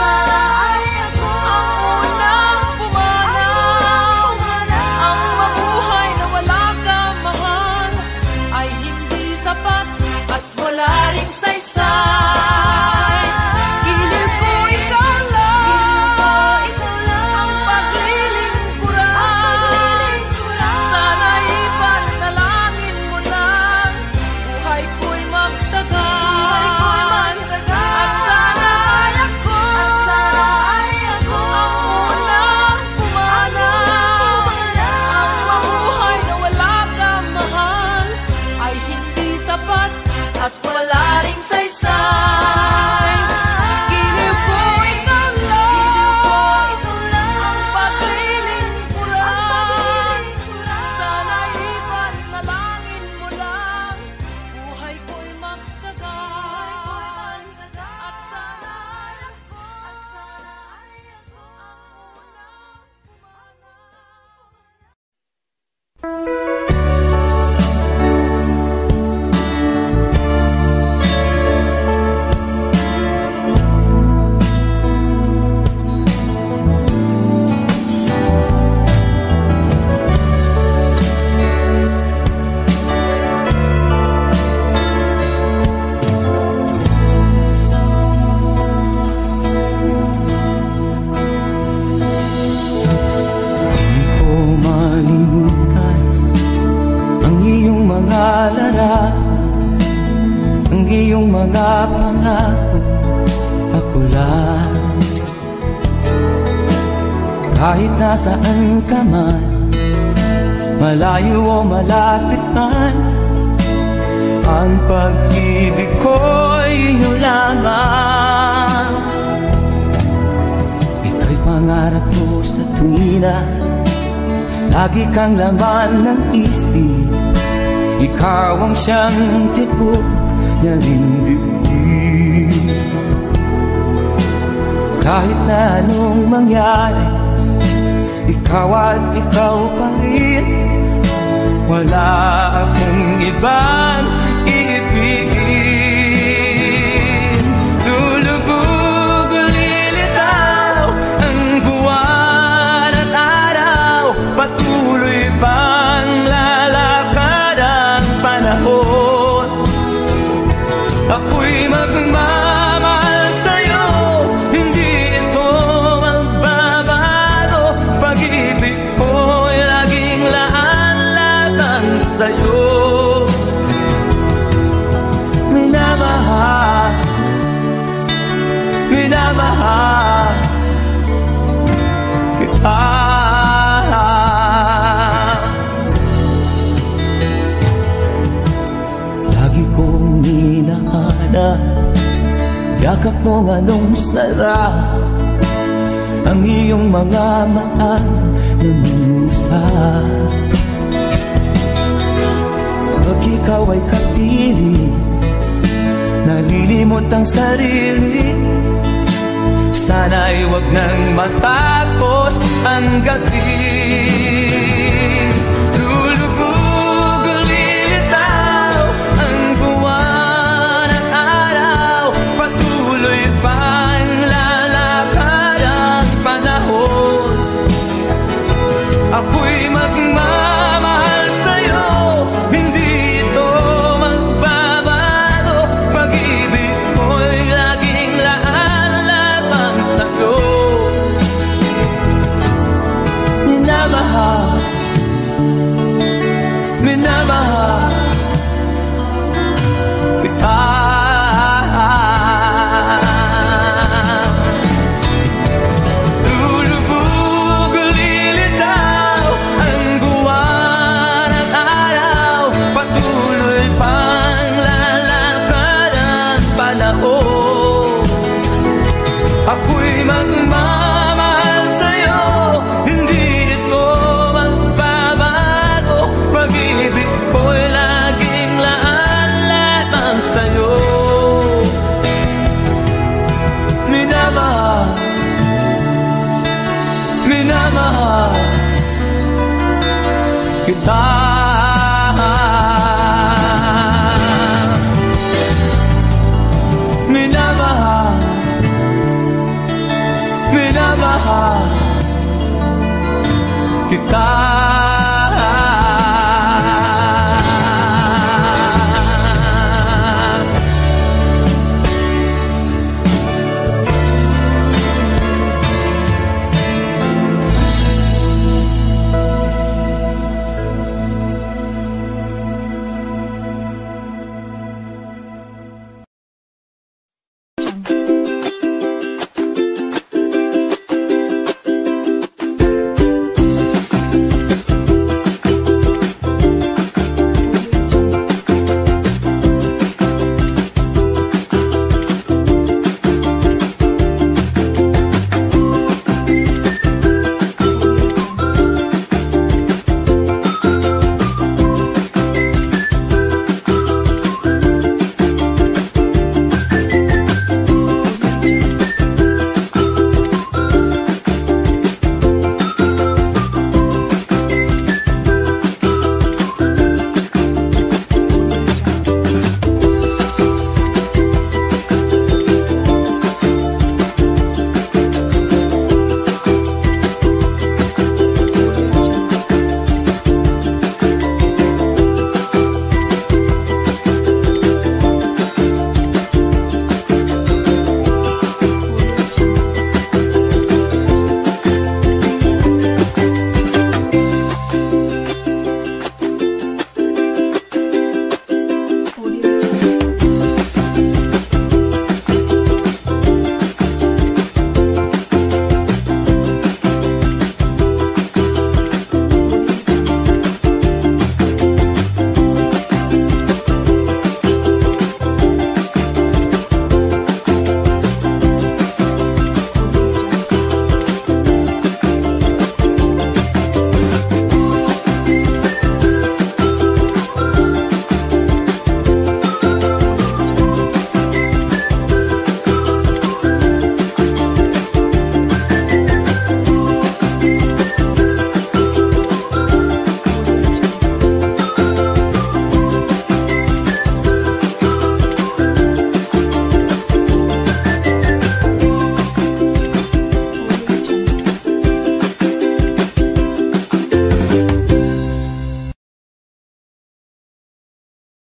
ang unang pumanaw. Ang mabuhay na wala kang mahal ay hindi sapat at wala ring saysay. Giliw ko ikaw lang, ang paglilingkuran. Sana'y ipanalangin mo lang, buhay ko'y magtagal. At sana ay ako ang unang pumanaw. Ang mabuhay na wala kang mahal ay hindi sapat at wala ring saysay. Giliw ko ikaw lang, ang paglilingkuran. Sana'y ipanalangin mo lang, buhay ko'y magtagal. At sana ay ako ang unang pumanaw. Di ko malimutan ang iyong mga larawan, ang iyong mga pangako, ako lang. Kahit nasaan ka man, malayo o malapit man, ang pag-ibig ko'y iyo lamang. Ika'y pangarap ko sa tuwina, lagi kang laman ng isip. Ikaw ang siyang tibok niya rin dibdib. Kahit na anong mangyari, ikaw at ikaw pa rin. Wala akong ibang iibigin. Lulubog o lilitaw ang buwan at araw, patuloy pang lalakad ang panahon. Ako'y magmamahal sa'yo, hindi ito magbabago. Pag-ibig ko'y laging laan-laan sa'yo. Minamahal, minamahal kita. Lagi kong hinahanap yakap mong anong sarap, ang iyong mga mata na musa. Pag ikaw ay kapiling, nalilimot ang sarili. Sana'y wag nang matapos ang gabi. Lulubog o lilitaw ang buwan at araw, patuloy pang lalakad ang panahon. Ako'y magmamahal sa'yo, hindi ito magbabago. Pag-ibig ko'y laging laan-laan sa'yo. Minamahal, minamahal kita. Lulubog o lilitaw minamahal kita.